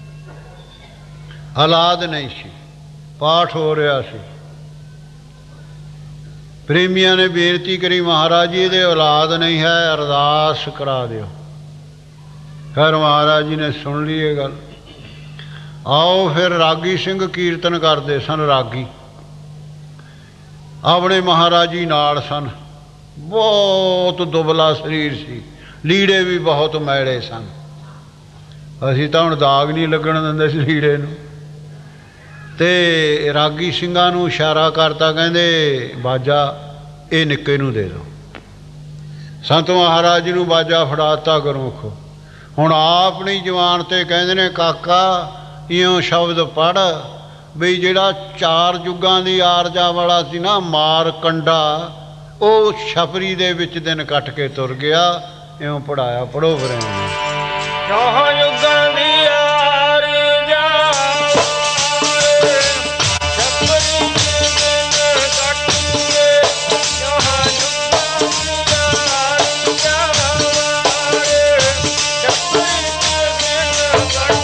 ਔਲਾਦ ਨਹੀਂ ਸੀ, ਪਾਠ ਹੋ ਰਿਹਾ ਸੀ। ਪ੍ਰੇਮੀਆਂ ਨੇ ਬੇਨਤੀ ਕਰੀ ਮਹਾਰਾਜ ਜੀ ਇਹਦੇ ਔਲਾਦ ਨਹੀਂ ਹੈ, ਅਰਦਾਸ ਕਰਾ ਦਿਓ। ਫਿਰ ਮਹਾਰਾਜ ਜੀ ਨੇ ਸੁਣ ਲਈ ਇਹ ਗੱਲ। ਆਓ ਫਿਰ ਰਾਗੀ ਸਿੰਘ ਕੀਰਤਨ ਕਰਦੇ ਸਨ। ਰਾਗੀ ਆਪਣੇ ਮਹਾਰਾਜ ਜੀ ਨਾਲ ਸਨ। ਬਹੁਤ ਦੁਬਲਾ ਸਰੀਰ ਸੀ, ਲੀੜੇ ਵੀ ਬਹੁਤ ਮੈਲੇ ਸਨ। ਅਸੀਂ ਤਾਂ ਹੁਣ ਦਾਗ ਨਹੀਂ ਲੱਗਣ ਦਿੰਦੇ ਸੀ ਲੀੜੇ ਨੂੰ। ਤੇ ਰਾਗੀ ਸਿੰਘਾਂ ਨੂੰ ਇਸ਼ਾਰਾ ਕਰਤਾ, ਕਹਿੰਦੇ ਬਾਜਾ ਇਹ ਨਿੱਕੇ ਨੂੰ ਦੇ ਦਿਓ। ਸੰਤ ਮਹਾਰਾਜ ਜੀ ਨੂੰ ਬਾਜਾ ਫੜਾਤਾ ਗੁਰਮੁਖ। ਹੁਣ ਆਪਣੀ ਜਵਾਨ ਤੇ ਕਹਿੰਦੇ ਨੇ ਕਾਕਾ ਇਉਂ ਸ਼ਬਦ ਪੜ੍ਹ ਵੀ ਜਿਹੜਾ ਚਾਰ ਯੁੱਗਾਂ ਦੀ ਆਰਜਾ ਵਾਲਾ ਸੀ ਨਾ ਮਾਰ ਕੰਡਾ, ਉਹ ਛਪਰੀ ਦੇ ਵਿੱਚ ਦਿਨ ਕੱਟ ਕੇ ਤੁਰ ਗਿਆ। ਇਉਂ ਪੜਾਇਆ, ਪੜੋ ਬਰੇ ਚੌਹਾਂ ਯੁੱਗਾਂ ਦੀ ਆਰਜਾ ਛਪਰੀ ਦੇ ਦਿਨ ਕੱਟ ਕੇ, ਚੌਹਾਂ ਯੁੱਗਾਂ ਦੀ ਆਰਜਾ ਛਪਰੀ ਦੇ ਦਿਨ ਕੱਟ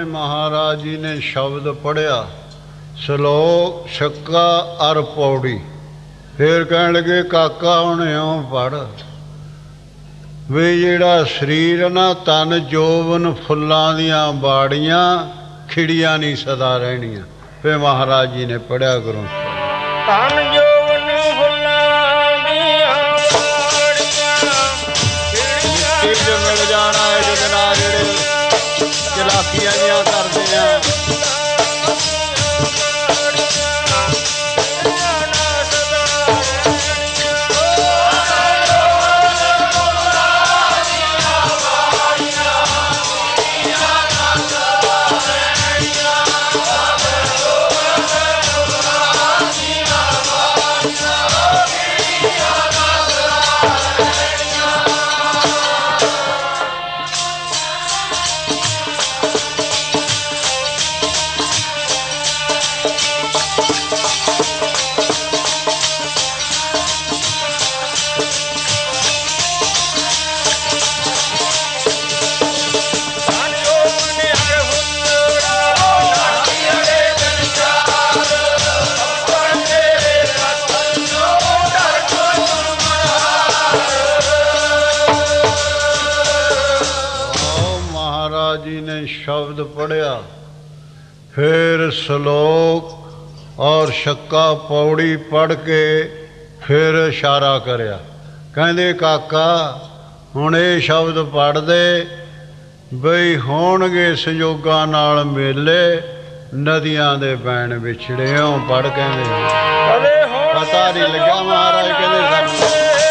महाराज जी ने शब्द पढ़िया सलोक छक्का अर पौड़ी। फिर कह लगे काका हुण इउं पढ़ भी जिहड़ा शरीर ना तन जोवन फुल्लां दियां बाड़ियां खिड़ियां नहीं सदा रहनियां। फिर महाराज जी ने पढ़िया गुरु तन जोवन फुल्लां दियां बाड़ियां मिल जाना है जगना जेड़े चलाकियां जियां करदे आ शब्द पढ़िया। फिर सलोक और छक्का पौड़ी पढ़ के फिर इशारा करया कहंदे काका हुण ये शब्द पढ़ दे बई होणगे संजोगां नाल मेले नदियां दे बैण विछड़े। ओं पढ़ कहंदे पता नहीं लग्या महाराज कहंदे सानूं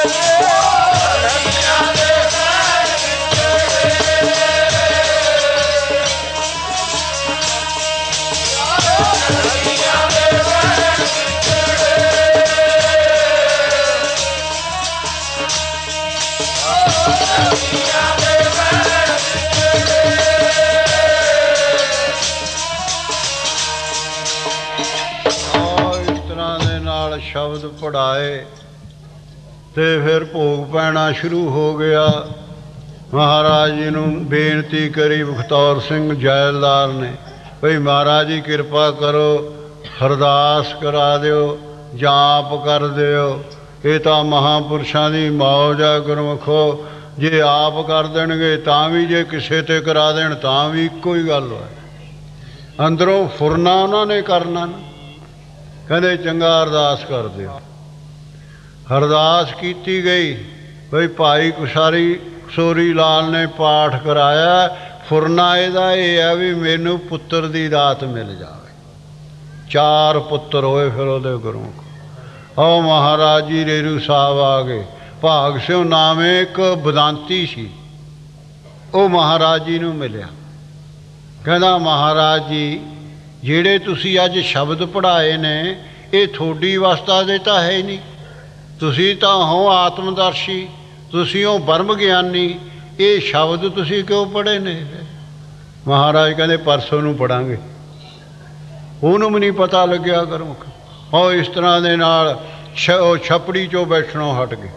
शब्द पढ़ाए तो फिर भोग पैना शुरू हो गया। महाराज जी नूं बेनती करी बखतौर सिंह जैलदार ने भई महाराज जी कृपा करो अरदास करा दिओ जाप कर दिओ। ये तो महापुरुषों की मौज है गुरमुखो जे आप कर देणगे तां भी जे किसे ते करा देण तां भी इक्को ही गल है। अंदरों फुरना उन्होंने करना कहते चंगा अरदास कर दो। अरदास की गई भाई भाई कुशारी कसोरी लाल ने पाठ कराया। फुरना इहदा यह है भी मैनू पुत्र की दात मिल जाए। चार पुत्र होए फिर वो गुरु को ओ महाराज जी रेरू साहब आ गए। भाग सिंह नाम एक बदांती सी वो महाराज जी नूं मिलिया। कहना महाराज जी ਜਿਹੜੇ ਤੁਸੀਂ ਅੱਜ ਸ਼ਬਦ ਪੜ੍ਹਾਏ ਨੇ ਇਹ ਤੁਹਾਡੀ ਅਵਸਥਾ ਦੇ ਤਾਂ ਹੈ ਹੀ ਨਹੀਂ। ਤੁਸੀਂ ਤਾਂ ਹੋ ਆਤਮਦਰਸ਼ੀ, ਤੁਸੀਂ ਹੋ ਬ੍ਰਹਮ ਗਿਆਨੀ। ਇਹ ਸ਼ਬਦ ਤੁਸੀਂ ਕਿਉਂ ਪੜ੍ਹੇ ਨੇ? ਮਹਾਰਾਜ ਕਹਿੰਦੇ ਪਰਸੋਂ ਨੂੰ ਪੜਾਂਗੇ। ਉਹਨੂੰ ਵੀ ਨਹੀਂ ਪਤਾ ਲੱਗਿਆ ਗੁਰਮੁਖ। ਉਹ ਇਸ ਤਰ੍ਹਾਂ ਦੇ ਨਾਲ ਉਹ ਛਪੜੀ 'ਚੋਂ ਬੈਠਣੋਂ ਹਟ ਗਏ।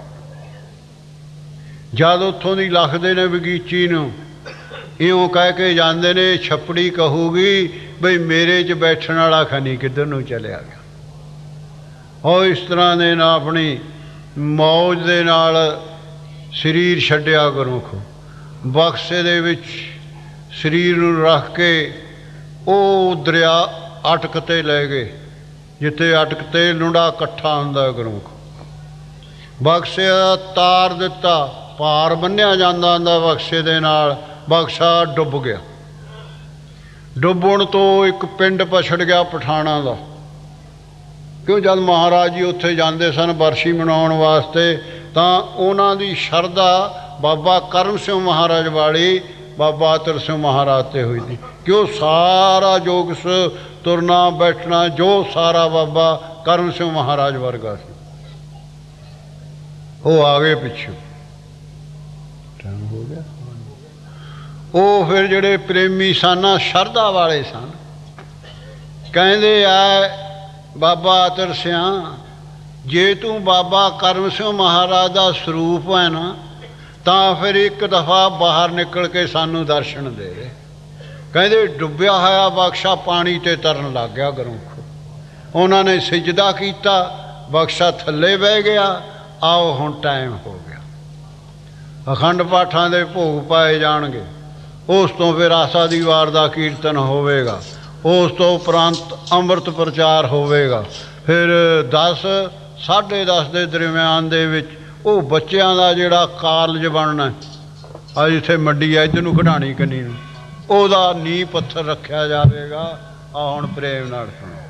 ਜਦ ਉੱਥੋਂ ਦੀ ਲੱਖਦੇ ਨੇ ਬਗੀਚੀ ਨੂੰ ਇਉਂ ਕਹਿ ਕੇ ਜਾਂਦੇ ਨੇ ਛਪੜੀ ਕਹੂਗੀ ਬਈ ਮੇਰੇ 'ਚ ਬੈਠਣ ਵਾਲਾ ਖਨੀ ਕਿੱਧਰ ਨੂੰ ਚਲਿਆ ਗਿਆ। ਉਹ ਇਸ ਤਰ੍ਹਾਂ ਦੇ ਨਾਲ ਆਪਣੀ ਮੌਜ ਦੇ ਨਾਲ ਸਰੀਰ ਛੱਡਿਆ ਗੁਰਮੁਖ। ਬਕਸੇ ਦੇ ਵਿੱਚ ਸਰੀਰ ਨੂੰ ਰੱਖ ਕੇ ਉਹ ਦਰਿਆ ਅਟਕ 'ਤੇ ਲੈ ਗਏ ਜਿੱਥੇ ਅਟਕ 'ਤੇ ਲੁੰਡਾ ਇਕੱਠਾ ਹੁੰਦਾ ਗੁਰਮੁਖ। ਬਕਸੇ ਤਾਰ ਦਿੱਤਾ, ਭਾਰ ਬੰਨ੍ਹਿਆ ਜਾਂਦਾ ਹੁੰਦਾ ਬਕਸੇ ਦੇ ਨਾਲ। ਬਕਸਾ ਡੁੱਬ ਗਿਆ। ਡੁੱਬਣ ਤੋਂ ਇੱਕ ਪਿੰਡ ਪਛੜ ਗਿਆ ਪਠਾਣਾ ਦਾ। ਕਿਉਂ ਜਦ ਮਹਾਰਾਜ ਜੀ ਉੱਥੇ ਜਾਂਦੇ ਸਨ ਬਰਸ਼ੀ ਮਨਾਉਣ ਵਾਸਤੇ ਤਾਂ ਉਹਨਾਂ ਦੀ ਸ਼ਰਧਾ ਬਾਬਾ ਕਰਮ ਸਿੰਘ ਮਹਾਰਾਜ ਵਾਲੀ ਬਾਬਾ ਅਤਰ ਸਿੰਘ ਮਹਾਰਾਜ 'ਤੇ ਹੋਈ ਸੀ। ਕਿਉਂ ਸਾਰਾ ਜੋਗ ਤੁਰਨਾ ਬੈਠਣਾ ਜੋ ਸਾਰਾ ਬਾਬਾ ਕਰਮ ਸਿੰਘ ਮਹਾਰਾਜ ਵਰਗਾ ਸੀ। ਉਹ ਆ ਗਏ ਪਿੱਛੋਂ। ਟਾਈਮ ਹੋ ਗਿਆ। ਉਹ ਫਿਰ ਜਿਹੜੇ ਪ੍ਰੇਮੀ ਸਨ ਸ਼ਰਧਾ ਵਾਲੇ ਸਨ ਕਹਿੰਦੇ ਆ ਬਾਬਾ ਅਤਰ ਸਿਆਂ ਜੇ ਤੂੰ ਬਾਬਾ ਕਰਮ ਸਿੰਘ ਮਹਾਰਾਜ ਦਾ ਸਰੂਪ ਹੈ ਨਾ ਤਾਂ ਫਿਰ ਇੱਕ ਦਫਾ ਬਾਹਰ ਨਿਕਲ ਕੇ ਸਾਨੂੰ ਦਰਸ਼ਨ ਦੇ। ਕਹਿੰਦੇ ਡੁੱਬਿਆ ਹੋਇਆ ਬਖਸ਼ਾ ਪਾਣੀ ਤੇ ਤਰਨ ਲੱਗ ਗਿਆ ਗਰੁੱਖ। ਉਹਨਾਂ ਨੇ ਸਿਜਦਾ ਕੀਤਾ, ਬਖਸ਼ਾ ਥੱਲੇ ਬਹਿ ਗਿਆ। ਆਓ ਹੁਣ ਟਾਈਮ ਹੋ ਗਿਆ, ਅਖੰਡ ਪਾਠਾਂ ਦੇ ਭੋਗ ਪਾਏ ਜਾਣਗੇ। ਉਸ ਤੋਂ ਫਿਰ ਆਸਾ ਦੀ ਵਾਰ ਦਾ ਕੀਰਤਨ ਹੋਵੇਗਾ। ਉਸ ਤੋਂ ਉਪਰੰਤ ਅੰਮ੍ਰਿਤ ਪ੍ਰਚਾਰ ਹੋਵੇਗਾ। ਫਿਰ ਦਸ ਸਾਢੇ ਦਸ ਦੇ ਦਰਮਿਆਨ ਦੇ ਵਿੱਚ ਉਹ ਬੱਚਿਆਂ ਦਾ ਜਿਹੜਾ ਕਾਲਜ ਬਣਨਾ, ਆ ਜਿੱਥੇ ਮੰਡੀ ਆ ਇੱਧਰ ਨੂੰ ਕਢਾਣੀ ਕੰਨੀ ਨੂੰ, ਉਹਦਾ ਨੀਂਹ ਪੱਥਰ ਰੱਖਿਆ ਜਾਵੇਗਾ। ਆ ਹੁਣ ਪ੍ਰੇਮ ਨਾਲ ਸੁਣੋ।